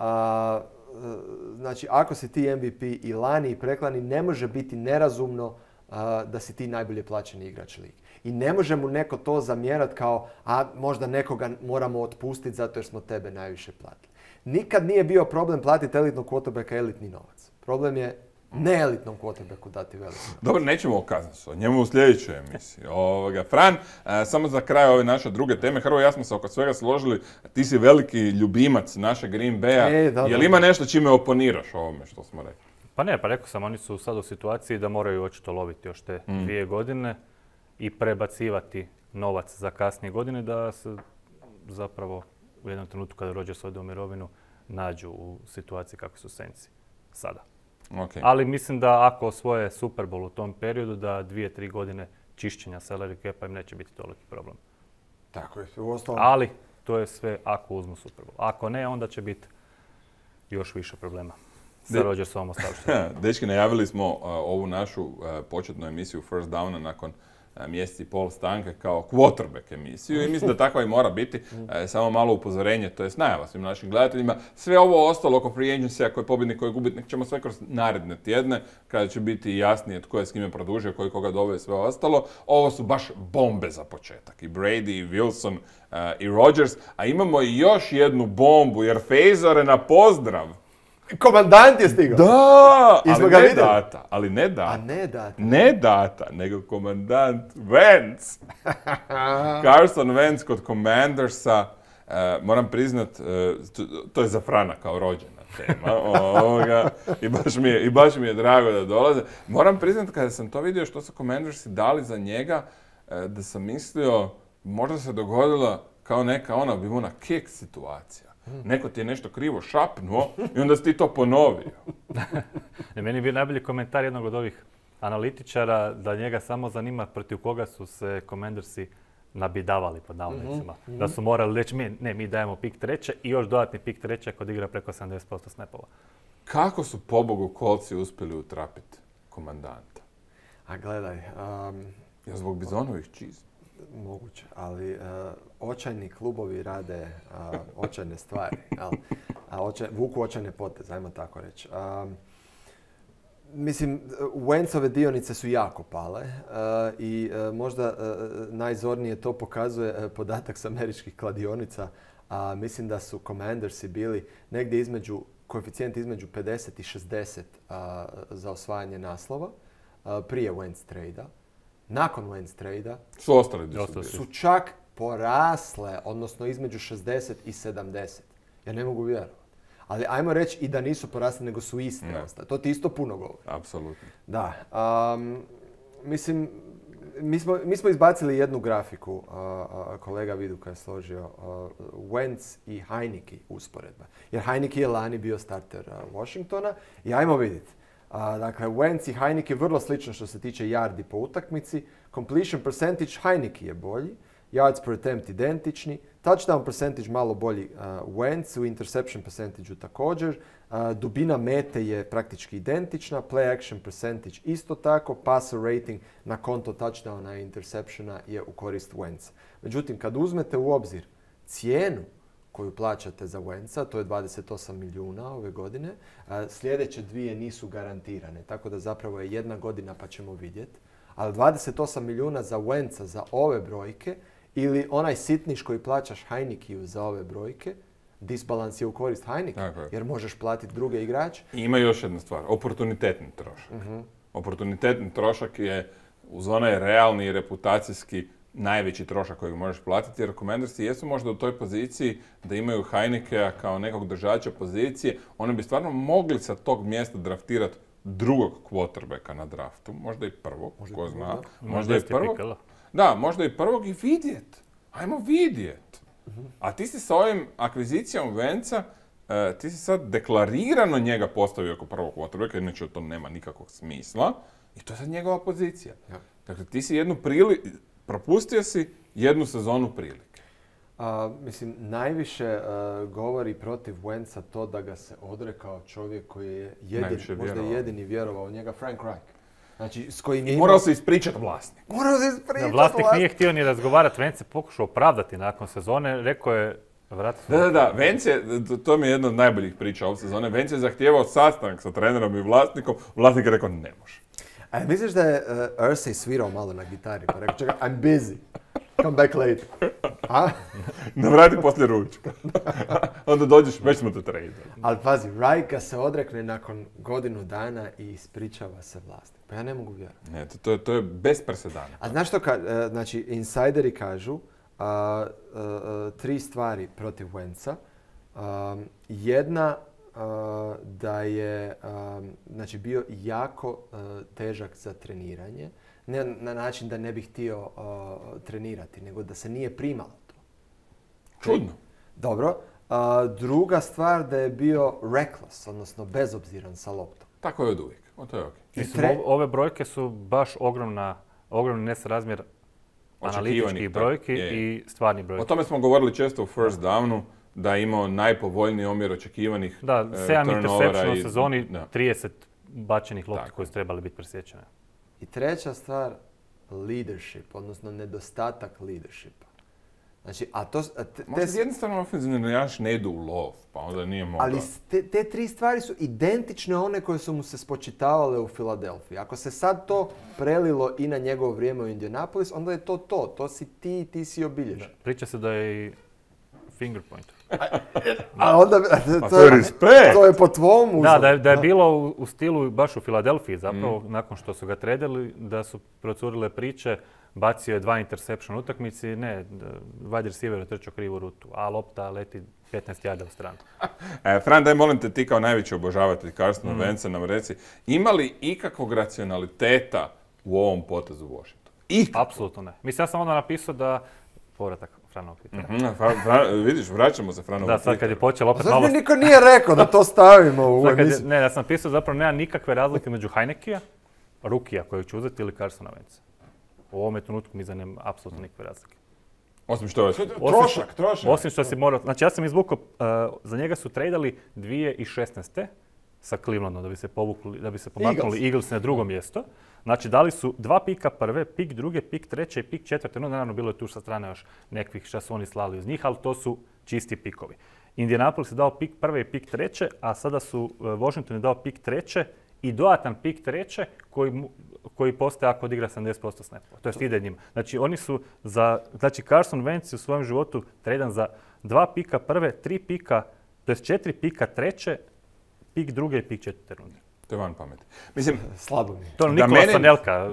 Znači, ako si ti MVP i lani i preklani, ne može biti nerazumno da si ti najbolje plaćeni igrač ligi. I ne može mu neko to zamjerati kao, a možda nekoga moramo otpustiti zato jer smo tebe najviše platili. Nikad nije bio problem platiti elitnog quarterbacka elitni novac. Problem je neelitnom quarterbacku dati veliko. Dobro, nećemo okazati o njemu u sljedećoj emisiji. Fran, samo za kraj ove naše druge teme. Hrvo, ja smo se oko svega složili. Ti si veliki ljubimac naše Green Baya. Je li ima nešto čime oponiraš ovome što smo rekli? Pa ne, pa rekao sam, oni su sad u situaciji da moraju očito loviti još te 2 godine i prebacivati novac za kasnije godine da se zapravo u jednom trenutku kada Rodgers ode u mirovinu nađu u situaciji kako su Saintsi sada. Okay. Ali mislim da ako osvoje Super Bowl u tom periodu, da 2-3 godine čišćenja salary capa im neće biti toliki problem. Tako je. Uostalom... Ali to je sve ako uzmu Super Bowl. Ako ne, onda će biti još više problema. Sa Rodgersovom ostavštenom. Dečki, najavili smo ovu našu početnu emisiju First Downa nakon mjesec i pol stanke kao quarterback emisiju i mislim da takva i mora biti. Samo malo upozorenje, to jest najava svim našim gledateljima. Sve ovo ostalo oko free agency-a, koji je pobjednik, koji je gubitnik, ćemo sve kroz naredne tjedne, kada će biti jasnije tko je s kime produžio, koji koga doveo i sve ostalo. Ovo su baš bombe za početak. I Brady, i Wilson, i Rodgers. A imamo i još jednu bombu, jer Fejzore na pozdrav. Komandant je stigao. Da, Jesmo ali ga ne vidjeli? data, ali ne data. A ne data. Ne data, nego komandant Wentz. Carson Wentz kod Commandersa, moram priznat, to je za Frana kao rođena tema, i baš mi je drago da dolaze. Moram priznat, kada sam to vidio što su Commandersi dali za njega, da sam mislio, možda se dogodila kao neka ona kek situacija. Neko ti je nešto krivo šapnuo i onda si ti to ponovio. Meni je bio najbolji komentar jednog od ovih analitičara da njega samo zanima protiv koga su se Commandersi nabidavali pod navodnicima. Da su morali reći mi dajemo pik treće i još dodatni pik treće kod igra preko 70% snapova. Kako su pobogu kolci uspjeli utrapiti komandanta? A gledaj... Ja zbog Bizonovih čizma. Moguće, ali očajni klubovi rade očajne stvari. Vuku očajne poteze, ajmo tako reći. Mislim, Wentzove dionice su jako pale i možda najzornije to pokazuje podatak s američkih kladionica. Mislim da su Commandersi bili negdje koeficijent između 50 i 60 za osvajanje naslova prije Wentz trade-a. Nakon Wentz trade-a su čak porasle, odnosno između 60 i 70. Ja ne mogu vjerovati. Ali ajmo reći i da nisu porasle, nego su iste ostale. To ti isto puno govori. Apsolutno. Da. Mislim, mi smo izbacili jednu grafiku, kolega Viduka je složio, Wentz i Heineke usporedba. Jer Heineke je lani bio starter Washingtona i ajmo vidjeti. Dakle, Wentz i Heineke vrlo slično što se tiče yardi po utakmici. Completion percentage Heineke je bolji, yards per attempt identični, touchdown percentage malo bolji Wentz, u interception percentage također, dubina mete je praktički identična, play action percentage isto tako, passer rating na konto touchdowna i interceptiona je u korist Wentz. Međutim, kad uzmete u obzir cijenu koju plaćate za Wentza, to je 28 milijuna ove godine. Sljedeće dvije nisu garantirane, tako da zapravo je jedna godina pa ćemo vidjeti. Ali 28 milijuna za Wentza za ove brojke ili onaj sitniš koji plaćaš Heinekiju za ove brojke, disbalans je u korist Heineke, jer možeš platiti druge igrače. I ima još jedna stvar, oportunitetni trošak. Oportunitetni trošak je uz onaj realni i reputacijski najveći trošak kojeg možeš platiti, jer Commandersi jesu možda u toj poziciji da imaju Heinekea kao nekog držača pozicije. Oni bi stvarno mogli sa tog mjesta draftirati drugog quarterbacka na draftu, možda i prvog, ko zna. Možda i prvog. Da, možda i prvog i vidjet. Ajmo vidjet. A ti si sa ovim akvizicijom Wentza, ti si sad deklarirano njega postavio kao prvog quarterbacka, inače to nema nikakvog smisla. I to je sad njegova pozicija. Dakle, ti si propustio si jednu sezonu prilike. Mislim, najviše govori protiv Wentza to da ga se odrekao čovjek koji je jedini vjerovao u njega, Frank Reich. Znači, s kojim je Morao se ispričati vlasnik. Vlasnik nije htio ni razgovarati, Wentz se pokušao opravdati nakon sezone, rekao je Da, Wentz je, to mi je jedna od najboljih priča ove sezone, Wentz je zahtijevao sastanak sa trenerom i vlasnikom, vlasnik je rekao ne može. A misliš da je Irsay svirao malo na gitari pa rekao, čekaj, I'm busy, come back later. Navrati poslije ručka. Onda dođeš, već smo te tradali. Ali pazi, Reich ga se odrekne nakon godinu dana i ispričava se vlasnik. Pa ja ne mogu vjerovati. Ne, to je bez presedana. A znaš što znači, insajderi kažu tri stvari protiv Wentza. Jedna, da je znači bio jako težak za treniranje. Ne na način da ne bi htio trenirati, nego da se nije primalo to. Čudno. Dobro. Druga stvar da je bio reckless, odnosno bezobziran sa loptom. Tako je od uvijek. To je Ove brojke su baš ogromni nesrazmjer analitičkih brojki i stvarnih brojki. O tome smo govorili često u first downu, da je imao najpovoljniji omjer očekivanih turnovera. 7 interceptiona u sezoni, 30 bačenih lopti koje su trebali biti presječene. I treća stvar, leadership, odnosno nedostatak leadershipa. Znači, a to... Možda jednostavno ofenzivni navijač ne idu u lov, pa onda nije mogao. Ali te tri stvari su identične one koje su mu se spočitavale u Filadelfiji. Ako se sad to prelilo i na njegovo vrijeme u Indianapolis, onda je to. To si ti si obilježen. Priča se da je i finger point. A onda... to je respekt! To je po tvom uzoru. Da je bilo u stilu baš u Filadelfiji zapravo, nakon što su ga tradeli, da su procurile priče, bacio je 2 interception utakmici, wide receiver je trčao krivu rutu, a lopta leti 15 yarda u stranu. Fran, daj molim te, ti kao najveći obožavatelj Carsona Wentza nam reci, ima li ikakvog racionaliteta u ovom potezu Washingtona? Apsolutno ne. Mislim, ja sam onda napisao da... Povratak Franovog pitanja. Vidiš, vraćamo se Franovog pitanja. Da, sad kad je počelo opet malo... Zašto mi niko nije rekao da to stavimo u emisiju? Ne, ja sam napisao zapravo nema nikakve razlike među Heinekija, Rukija kojeg ću uzeti ili Carsona Wentza. U ovome trenutku mi nema apsolutno nikakve razlike. Osim što je trošak. Osim što si morao... Znači ja sam izvukao, za njega su tradali 2016. sa Clevelandom da bi se pomaknuli Eagles na drugo mjesto. Znači dali su 2 pika prve, pik druge, pik treće i pik četvrte. No naravno bilo je tu sa strane još nekvih šta su oni slali uz njih, ali to su čisti pikovi. Indianapolis je dao pik prve i pik treće, a sada su Washington je dao pik treće i dodatan pik treće koji postaje ako odigra 70% snapova. To jest ide njima. Znači oni su znači Carson Wentz je u svojem životu tradan za 2 pika prve, 3 pika, to jest 4 pika treće, pik druge i pik četvrte runde. To je van pameti. Mislim, slabo mi. To Nikola Anelka.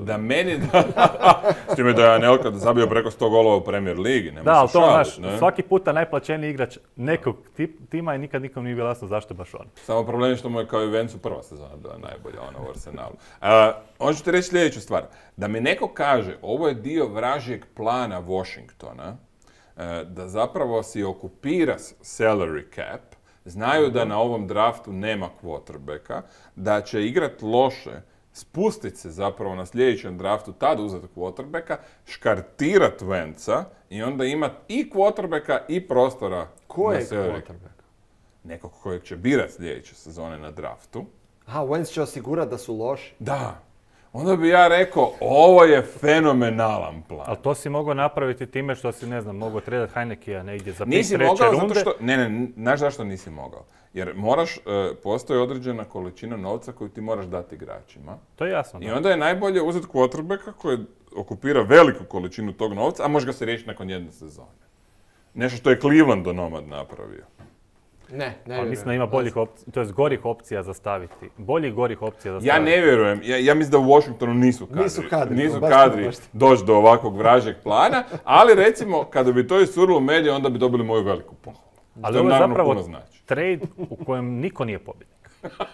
S time da je Anelka zabio preko 100 golova u Premier Ligi. Da, ali to znaš, svaki puta najplaćeniji igrač nekog tima i nikad nikom nije bilo jasno zašto baš on. Samo problem je što mu je kao i Wenzu prva sezona bila najbolja u Arsenalu. On ću ti reći sljedeću stvar. Da mi neko kaže, ovo je dio vražjeg plana Washingtona, da zapravo si okupira salary cap, znaju da na ovom draftu nema quarterbacka, da će igrat loše, spustit se zapravo na sljedećem draftu, tad uzeti quarterbacka, škartirat Wentza i onda imat i quarterbacka i prostora. Kojeg quarterbacka? Nekog kojeg će birat sljedeće sezone na draftu. Aha, Wentz će osigurati da su loši? Da. Onda bi ja rekao, ovo je fenomenalan plan. Ali to si mogao napraviti time što si, ne znam, mogao tradati Heinekija negdje za pik treće runde. Nisi mogao zato što... Ne, znaš zašto nisi mogao? Jer postoji određena količina novca koju ti moraš dati igračima. To je jasno. I onda je najbolje uzeti quarterbacka koji okupira veliku količinu tog novca, a može ga se riješiti nakon jedne sezone. Nešto što je Cleveland nomad napravio. Ne. Ali mislim da ima boljih opcija, to jest gorih opcija za staviti. Boljih gorih opcija za staviti. Ja ne vjerujem. Ja mislim da u Washingtonu nisu kadri doći do ovakvog vražjeg plana, ali recimo kada bi to iscurilo u medije, onda bi dobili moju veliku pohvalu. Ali ovo je zapravo trade u kojem niko nije pobjednik.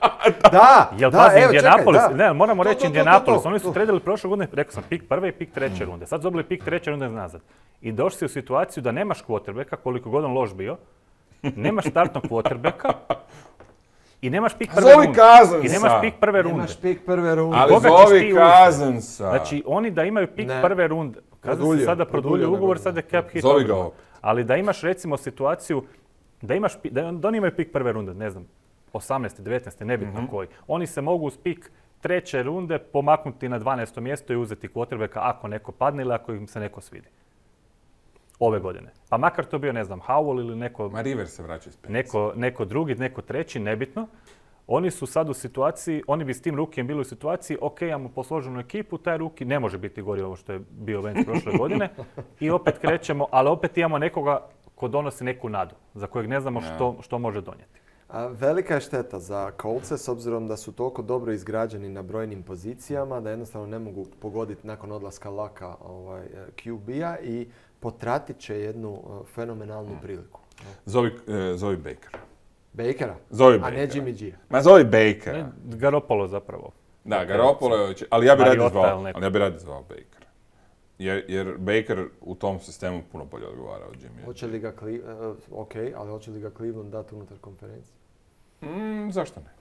Indianapolis, ne, moramo reći Indianapolis, oni su tradali prošle godine, rekao sam, pik prve i pik treće runde. Sad su dobili pik treće runde nazad. I došli si u situaciju da nemaš quarterbacka, koliko god on loš bio, nemaš startnog quarterbacka i nemaš pik prve runde. I nemaš pik prve runde. Ali zovi Cousinsa. Znači, oni da imaju pik prve runde, Cousins sada produljio ugovor, sada je cap hit. Zovi ga opet. Ali da imaš recimo situaciju, da oni imaju pik prve runde, ne znam, 18. 19. nebitno koji. Oni se mogu uz pik treće runde pomaknuti na 12. mjesto i uzeti quarterbacka ako neko padne ili ako im se neko svidi. Ove godine. Pa makar to bio, ne znam, Howell ili neko... Rivers se vraća iz neko drugi, neko treći, nebitno. Oni su sad u situaciji, oni bi s tim rukijem bili u situaciji, ok, imamo posloženu ekipu, taj ruki ne može biti gori ovo što je bio Wentz prošle godine. I opet krećemo, ali opet imamo nekoga ko donosi neku nadu, za kojeg ne znamo što može donijeti. Velika je šteta za Coltse s obzirom da su toliko dobro izgrađeni na brojnim pozicijama da jednostavno ne mogu pogoditi nakon odlaska Laka QB-a i potratit će jednu fenomenalnu priliku. Zovi Bakera. Bakera? Zovi Bakera. A ne Jimmy G. Ma zovi Bakera. Garoppolo zapravo. Da, Garoppolo, ali ja bi radi zvao Bakera. Jer Baker u tom sistemu puno bolje odgovara od Jimmy. Hoće li ga ali hoće li ga Cleveland dati unutar konferencije? Zašto ne?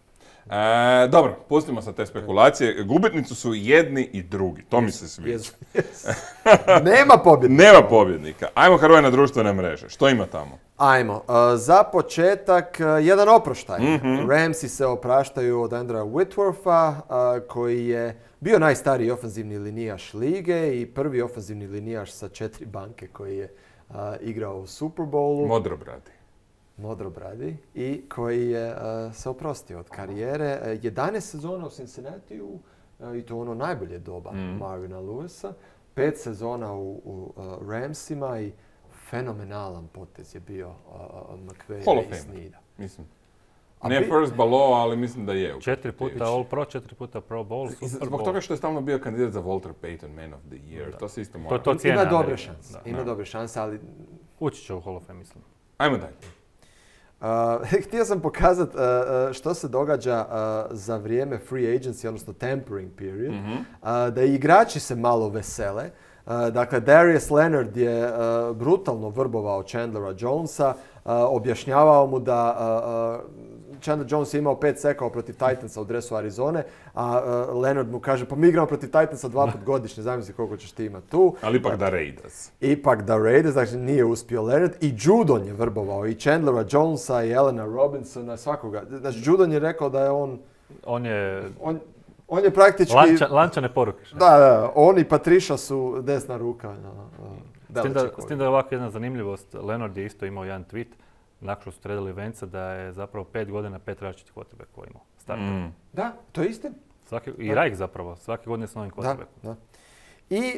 Dobro, pustimo sa te spekulacije. Gubitnici su jedni i drugi. To mi se sviđa. Nema pobjednika. Nema pobjednika. Ajmo Hrvoje na društvene mreže. Što ima tamo? Ajmo. Za početak, jedan oproštaj. Ramsi se opraštaju od Andrewa Whitwortha, koji je bio najstariji ofenzivni linijaš lige i prvi ofenzivni linijaš sa 4 banke koji je igrao u Super Bowlu. Modrobradi i koji je se oprostio od karijere. 11 sezona u Cincinnatiju i to ono najbolje doba Marvina Lewisa. 5 sezona u Ramsima i fenomenalan potez je bio McVay i Sneada. Mislim. Ne first ballot, ali mislim da je. 4 puta All Pro, 4 puta Pro Bowl, Super Bowl. Zbog toga što je stalno bio kandidat za Walter Payton Man of the Year. To se isto mora. Ima dobre šanse. Ima dobre šanse, ali... Ući će u Hall of Fame, mislim. Ajmo dalje. Htio sam pokazati što se događa za vrijeme free agency, odnosno tampering period, da i igrači se malo vesele. Dakle, Darius Leonard je brutalno vrbovao Chandlera Jonesa, objašnjavao mu da Chandler Jones je imao 5 sekova protiv Titansa u dresu Arizone, a Leonard mu kaže, pa mi igramo protiv Titansa 2 put godišnje, zamisli koliko ćeš ti imati tu. Ali ipak da Raiders. Ipak da Raiders, znači nije uspio Leonard. I Judon je vrbovao i Chandlera Jonesa i Elena Robinsona, svakoga. Znači, Judon je rekao da je on... On je praktički... Lančane poruke. Da, on i Patricia su desna ruka. S tim da je ovako jedna zanimljivost. Leonard je isto imao jedan tweet nakon što su tradali Venca da je zapravo 5 godina 5 različitih quarterbacka imao. Starter. Da, to je istina. I Reich zapravo. Svake godine s novim quarterbackom. Da. I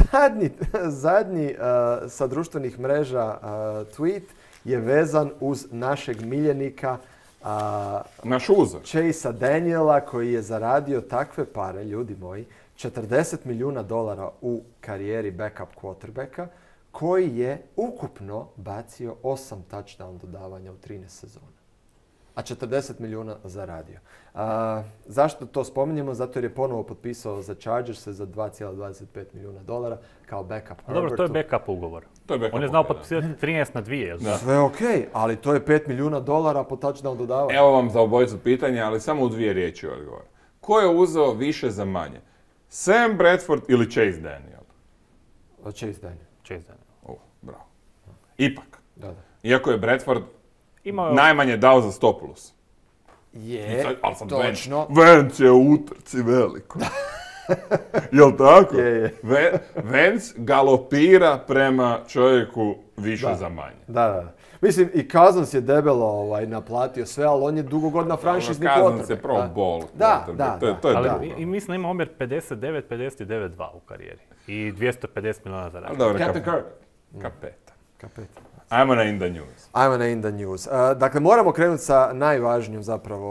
zadnji sa društvenih mreža tweet je vezan uz našeg miljenika naš uzor. Chasea Daniela koji je zaradio takve pare, ljudi moji, $40 milijuna u karijeri backup quarterbacka, koji je ukupno bacio 8 touchdown dodavanja u 13 sezona. A 40 milijuna zaradio. Zašto to spominjemo? Zato jer je ponovo potpisao za Chargers za $2,25 milijuna kao backup. Dobro, to je backup ugovor. On je znao potpisati 13 na 2. Sve ok, ali to je $5 milijuna po touchdown dodavanja. Evo vam za obojicu pitanje, ali samo u 2 riječi odgovor. Ko je uzeo više za manje? Sam Bradford ili Chase Daniel? Chase Daniel. Bravo. Ipak. Da. Iako je Bradford najmanje dao za 100+. Je, točno. Vance je u utrci veliko. Jel tako? Je. Vance galopira prema čovjeku više za manje. Da. Mislim, i Cousins je debelo naplatio sve, ali on je dugo godina franšizni quarterback. Cousins je Pro Bowl. Da. To je ali i mislim da ima omjer 59-59-2 u karijeri. I $250 milijuna za rad. Captain Kirk. Kapetan. Ajmo na In the News. Dakle, moramo krenuti sa najvažnijim zapravo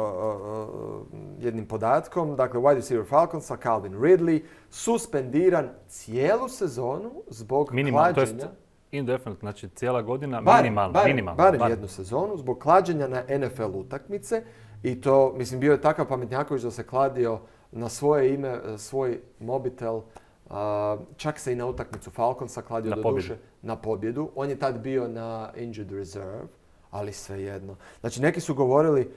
jednim podatkom. Dakle, wide receiver Falconsa, Calvin Ridley, suspendiran cijelu sezonu zbog klađenja. Indefinite, znači cijela godina minimalno. Barem jednu sezonu zbog klađenja na NFL utakmice. I to, mislim, bio je takav pametnjaković da se kladio na svoje ime, svoj mobitel. Čak se i na utakmicu Falconsa kladio do duše na pobjedu. On je tad bio na injured reserve, ali svejedno. Znači, neki su govorili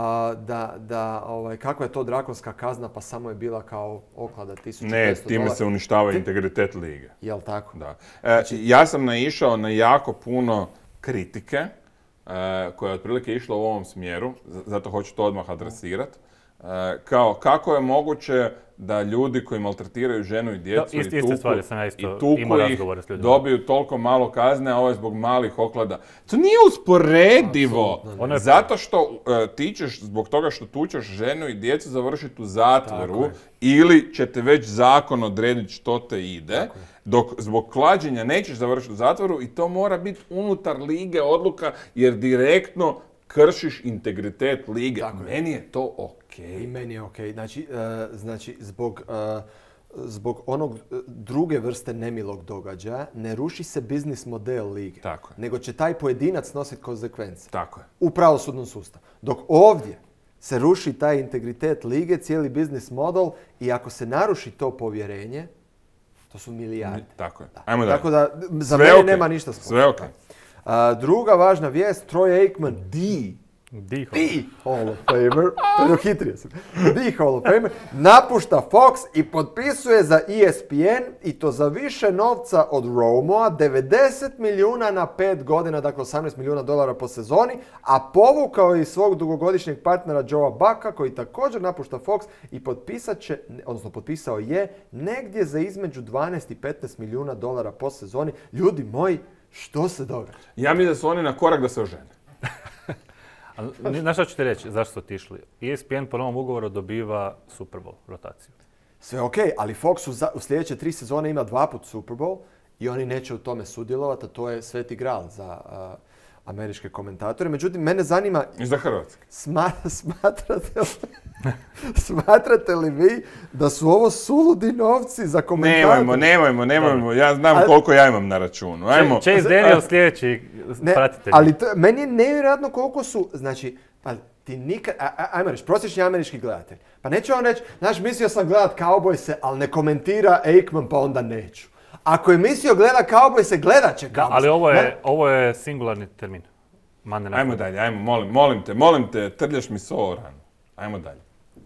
kakva je to drakonska kazna, pa samo je bila kao oklada $1,500. Ne, time se uništava integritet lige. Jel tako? Da. Ja sam naišao na jako puno kritike koja je otprilike išla u ovom smjeru, zato hoću to odmah adresirati. Kao, kako je moguće da ljudi koji maltretiraju ženu i djecu i tuku ih dobiju toliko malo kazne, a ovo je zbog malih oklada. To nije usporedivo. Zato što ti ćeš, zbog toga što tučeš ženu i djecu, završiti u zatvoru ili će te već zakon odrediti što te ide, dok zbog klađenja nećeš završiti u zatvoru i to mora biti unutar lige odluka jer direktno kršiš integritet lige. Meni je to okej. I meni je okej. Znači, zbog onog druge vrste nemilog događaja ne ruši se biznis model lige. Nego će taj pojedinac nositi konsekvence. Tako je. U pravosudnom sustavu. Dok ovdje se ruši taj integritet lige, cijeli biznis model i ako se naruši to povjerenje, to su milijarde. Tako je. Ajmo dalje. Tako da za mene nema ništa sporno. Sve okej. Druga važna vijest, Troy Aikman, The Hall of Famer, predohitrio sam, The Hall of Famer, napušta Fox i potpisuje za ESPN i to za više novca od Romoa, 90 milijuna na 5 godina, dakle $18 milijuna po sezoni, a povukao je i svog dugogodišnjeg partnera Joea Bucka koji također napušta Fox i potpisao je negdje za između 12 i $15 milijuna po sezoni. Ljudi moji, što se događa? Ja mislim da su oni na korak da se ožene. Znaš što ću ti reći, zašto su otišli? ESPN po novom ugovoru dobiva Super Bowl rotaciju. Sve ok, ali Fox u sljedeće 3 sezone ima 2 put Super Bowl i oni neće u tome sudjelovati, a to je sveti gral za američke komentatore. Međutim, mene zanima... I za Hrvatske. Smatrate li vi da su ovo suludi novci za komentatore? Nemojmo. Ja znam koliko ja imam na računu. Ajmo. Chase Daniel sljedeći pratitelj. Ali meni je nevjerojatno koliko su... Znači, pa ti nikad... Ajmo reći, prosječni američki gledatelj. Pa neću vam reći, znaš, mislio sam gledat Cowboyse, ali ne komentira Aikman, pa onda neću. Ako je mislio gleda Cowboyse, gledat će Cowboyse. Da, ali ovo je singularni termin. Ajmo dalje, ajmo, molim te, trljaš mi so o ranu. Ajmo dalje.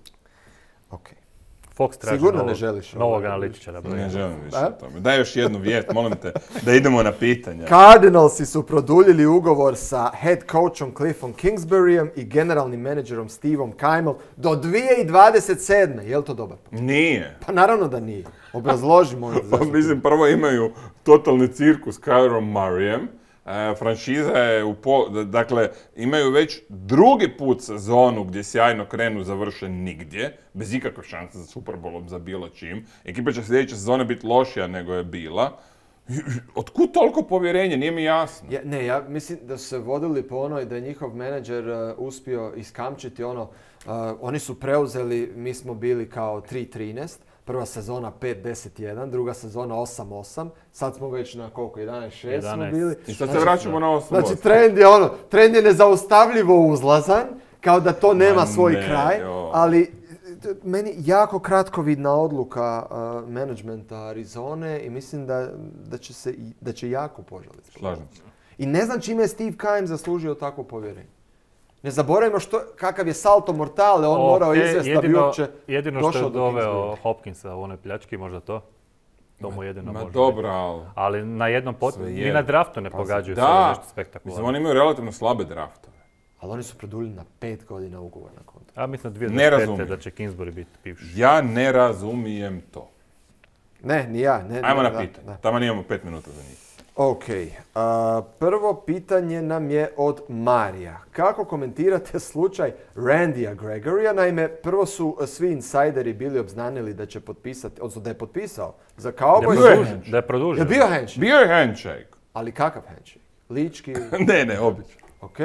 Ok. Fox traži novog analitičara. Ne želim više o tome. Daj još jednu vijest, molim te, da idemo na pitanja. Cardinalsi su produljili ugovor sa head coachom Cliffom Kingsburyem i generalnim menadžerom Stevom Keimom do 2027. Je li to dobar? Nije. Pa naravno da nije. Obrazložimo. Mislim, prvo imaju totalni cirkus s Kyler Murrayem. Franšiza je dakle, imaju već drugi put sezonu gdje sjajno krenu, završe nigdje, bez ikakve šanse za Super Bowlom, za bilo čim. Ekipa će sljedeće sezone biti lošija nego je bila. Otkud toliko povjerenje? Nije mi jasno. Ja mislim da su se vodili po onoj da je njihov menadžer uspio iskamčiti oni su preuzeli, mi smo bili kao 3-13. Prva sezona 5-10-1, druga sezona 8-8, sad smo već na koliko, 11-6 smo bili. I sad se vraćamo na 8-8. Znači trend je nezaustavljivo uzlazan, kao da to nema svoj kraj, ali meni jako kratkovidna odluka menadžmenta Arizone i mislim da će jako požaliti. Slažem se. I ne znam čime je Steve Keim zaslužio takvo povjerenje. Ne zaboravimo kakav je salto mortale, on morao izvesti da bi uopće došao do Kingsbury. Jedino što je doveo Hopkinsa u onoj pljački, možda to. To mu jedino može. Dobro, ali na jednom ni na draftu ne pogađaju sve nešto spektakularno. Mislim, oni imaju relativno slabe draftove. Ali oni su produljili na 5 godina ugovor na kontrakt. Ja mislim da 2025. da će Kingsbury biti bivši. Ja ne razumijem to. Ne, ni ja. Ajmo na pitanje. Tamo imamo 5 minuta za njih. Ok, prvo pitanje nam je od Marija. Kako komentirate slučaj Randya Gregorya? Naime, prvo su svi insajderi bili obznanili da će potpisati, odnosno da je potpisao za Cowboys. Da je produžen. Je bio handshake? Bio je handshake. Ali kakav handshake? Lički? Ne, obično. Ok.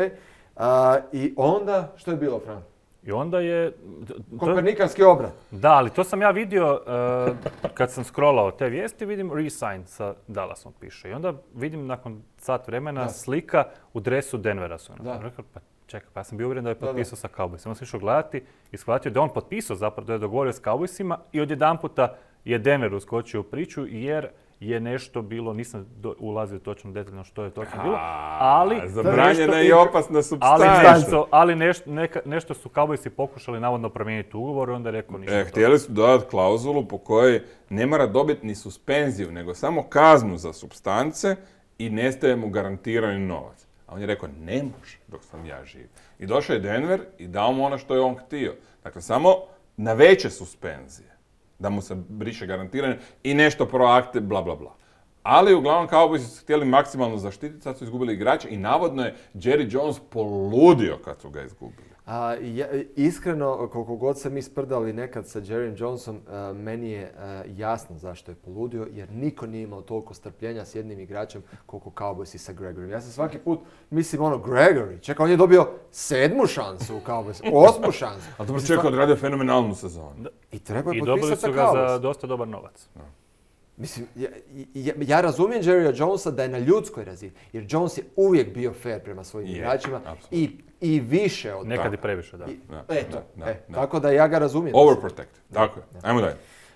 I onda, što je bilo, Fran? I onda je... Kopernikanski obrat. Da, ali to sam ja vidio kad sam scrollao te vijesti, vidim resign sa Dallasom piše. I onda vidim nakon sat vremena slika u dresu Denvera su. Rekao, pa čekaj, pa ja sam bio uvjeren da je potpisao sa Cowboysima. Onda sam išao gledati i shvatio da je on potpisao zapravo, da je dogovorio s Cowboysima i odjedanputa je Denver uskočio u priču jer je nešto bilo, nisam ulazio točno detaljno što je točno bilo, ali... Zabranjena i opasna supstanca. Ali nešto su Cowboysi pokušali navodno promijeniti ugovor i onda je rekao ništa. Htjeli su dodati klauzulu po kojoj ne mora dobiti ni suspenziju, nego samo kaznu za supstance i nestaje mu garantirani novac. A on je rekao, ne može dok sam ja živ. I došao je Denver i dao mu ono što je on htio. Dakle, samo na veće suspenzije. Da mu se briše garantiranje i nešto proakte, bla, bla, bla. Ali uglavnom Cowboysi su htjeli maksimalno zaštititi, sad su izgubili igrače i navodno je Jerry Jones poludio kad su ga izgubili. Iskreno, koliko god se mi sprdali nekad sa Jerry Jonesom, meni je jasno zašto je poludio, jer niko nije imao toliko strpljenja s jednim igračem koliko Cowboysi sa Gregory. Ja sam svaki put mislim Gregory, čekaj, on je dobio 7. šansu u Cowboysi, 8. šansu. Ali dobro čekaj, odradio fenomenalnu sezonu. I treba je potpisati sa Cowboysi. I dobili su ga za dosta dobar novac. Mislim, ja razumijem Jerrya Jonesa da je na ljudskoj razini, jer Jones je uvijek bio fair prema svojim igračima i više od nekad i previše, da. Tako da ja ga razumijem. Overprotect, tako je. Ajmo dalje.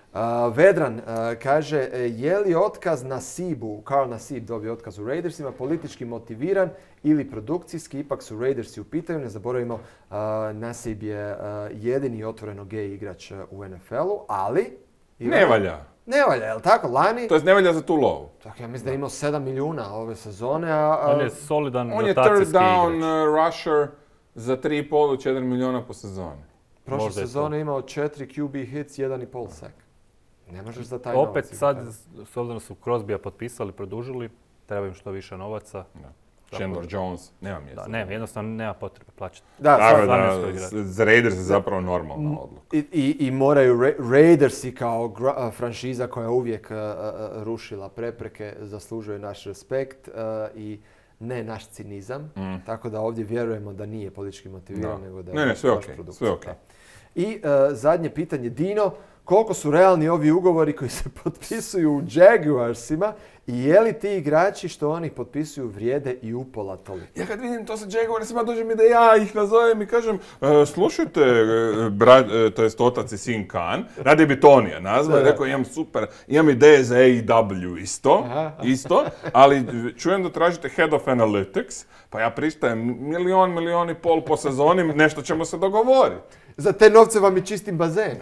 Vedran kaže, je li otkaz Nasibu, Carl Nasib dobio otkaz u Raidersima, politički motiviran ili produkcijski, ipak su Raidersi u pitanju, ne zaboravimo, Nasib je jedini otvoreno gej igrač u NFL-u, ali... Ne valja. Ne valja, je li tako? Lani... To jest ne valja za tu lovu. Tako, ja mislim da je imao 7 milijuna ove sezone, On je solidan On je rotacijski third down igrač. rusher za 3,5 do 4 milijuna po sezoni. Prošle Možda je to. sezone imao 4 QB hits, 1,5 sack. Ne možeš za taj novac. Opet sad, s obzirom su Crosbya potpisali, produžili, treba im što više novaca. Da. Chandler Jones, nema mjesta. Da, ne, jednostavno nema potrebe plaćati. Da, Tako sad- da, za Raiders je zapravo normalna odluka. I moraju Raidersi kao franšiza koja je uvijek rušila prepreke zaslužuje naš respekt i ne naš cinizam. Tako da ovdje vjerujemo da nije politički motiviran, Da. nego da Ne, je sve baš okej, produkcija. sve okej. Da. I zadnje pitanje, Dino, koliko su realni ovi ugovori koji se potpisuju u Jaguarsima i je li ti igrači što oni potpisuju vrijede i upola toliko? Ja kad vidim to sa Jaguarsima, dođe mi da ja ih nazovem i kažem slušajte, to jest otac i sin Khan, radi bi Tonija nazvao, rekao imam ideje za AEW isto, ali čujem da tražite Head of Analytics, pa ja pristajem milijun i pol po sezoni, nešto ćemo se dogovoriti. Za te novce vam je čistim bazen.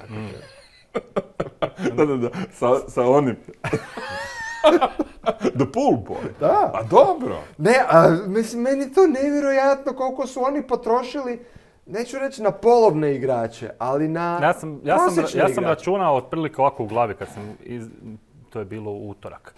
Da, sa onim. The pool boy. Da. A dobro. Ne, mislim, meni je to nevjerojatno koliko su oni potrošili, neću reći na polovne igrače, ali na prosječne Ja sam igrače. računao otprilike ovako u glavi kad sam, to je bilo u utorak.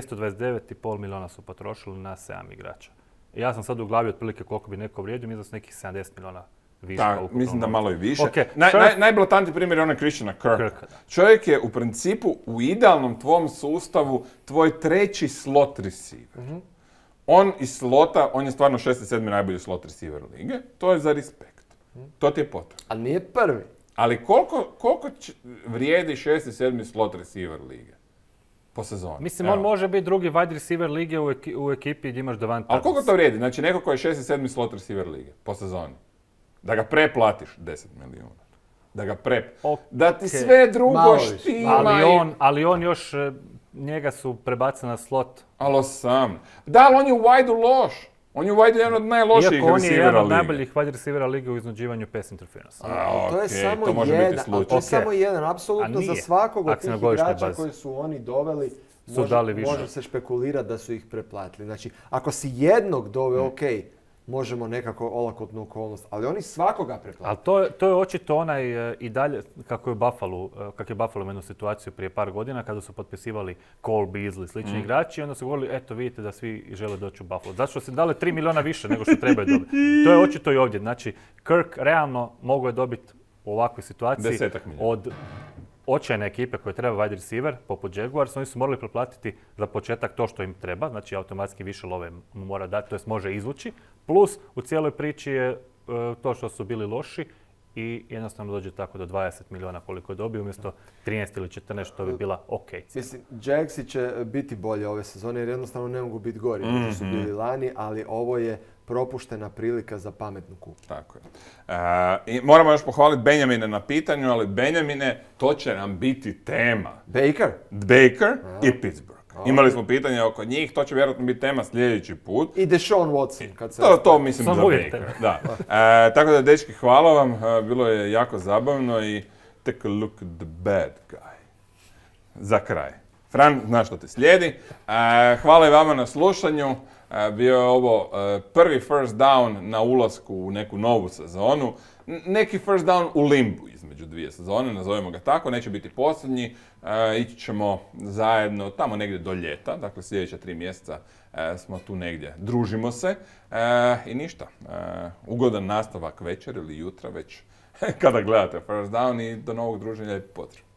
229,5 milijuna su potrošili na 7 igrača. Ja sam sad u glavi otprilike koliko bi neko vrijedio, mislim da su nekih 70 milijuna viška Da, ukupno. mislim da malo i više. Okay. Najblatantniji primjer je onaj Christiana Kirka. Kirka, da. Čovjek je u principu u idealnom tvom sustavu tvoj treći slot receiver. On iz slota, on je stvarno 6. i 7. najbolji slot receiver lige. To je za respekt. To ti je potrebno. Ali nije prvi. Ali koliko vrijedi 6. i 7. slot receiver lige? Po sezoni. Mislim, Evo. on može biti drugi wide receiver lige u ekipi gdje imaš Davante Ali koliko Adams. to vrijedi? Znači neko ko je 6. i 7. slot receiver lige po sezoni. Da ga preplatiš 10 milijuna. Da ga Da ti sve drugo Malo više. štima. Ali on još, njega su prebacili na slot. Alo sam. Da, ali on je u wide-u loš. On je u wide-u jedan od najlošijih Iako on je receivera jedan od lige. najboljih wide receivera lige u iznuđivanju pass interference. To je okej, samo to može biti jedan, ali slučaj. to je samo jedan, apsolutno A za nije. svakog od Ako si na tih godišnjoj igrača bazi. koji su oni doveli, Su dali više. može se špekulirati da su ih preplatili. Znači, ako si jednog doveo, ok, možemo nekako olakotnu okolnost, ali oni svakoga preplatili. Ali to je očito onaj i dalje, kako je Buffalo imao jednu situaciju prije par godina kada su potpisivali Cole Beasley, slični igrači, i onda su govorili, eto vidite da svi žele doći u Buffalo. Zato što su dali 3 milijuna više nego što trebaju dobiti. To je očito i ovdje. Znači, Kirk realno mogao je dobiti u ovakvoj situaciji 10 milijuna. od očajne ekipe koje treba wide receiver, poput Jaguars, oni su morali preplatiti za početak to što im treba, znači automatski više love mu mora dati, to jest može izvući, plus u cijeloj priči je to što su bili loši i jednostavno dođe tako do 20 milijuna koliko je dobio, umjesto 13 ili 14 što bi bila ok cijena. Mislim, Jagsi će biti bolje ove sezone jer jednostavno ne mogu biti gori nego što su bili lani, ali ovo je propuštena prilika za pametnu kupu. Tako je. I moramo još pohvaliti Benjamine na pitanju, ali Benjamine, to će nam biti tema. Baker i Pittsburgh. Imali smo pitanje oko njih, to će vjerojatno biti tema sljedeći put. I Deshaun Watson. Kad se To mislim Sam za uvijek Baker. tema. Da. Tako da, dečki, hvala vam. Bilo je jako zabavno i take a look at the bad guy. Za kraj. Fran, znaš što te slijedi. Hvala i vama na slušanju. Bio je ovo prvi first down na ulasku u neku novu sezonu. Neki first down u limbu između dvije sezone, nazovemo ga tako, neće biti posljednji. Ići ćemo zajedno tamo negdje do ljeta, dakle sljedeća 3 mjeseca smo tu negdje, družimo se i ništa. Ugodan nastavak večer ili jutra već kada gledate first down i do novog druženja je pozdrav.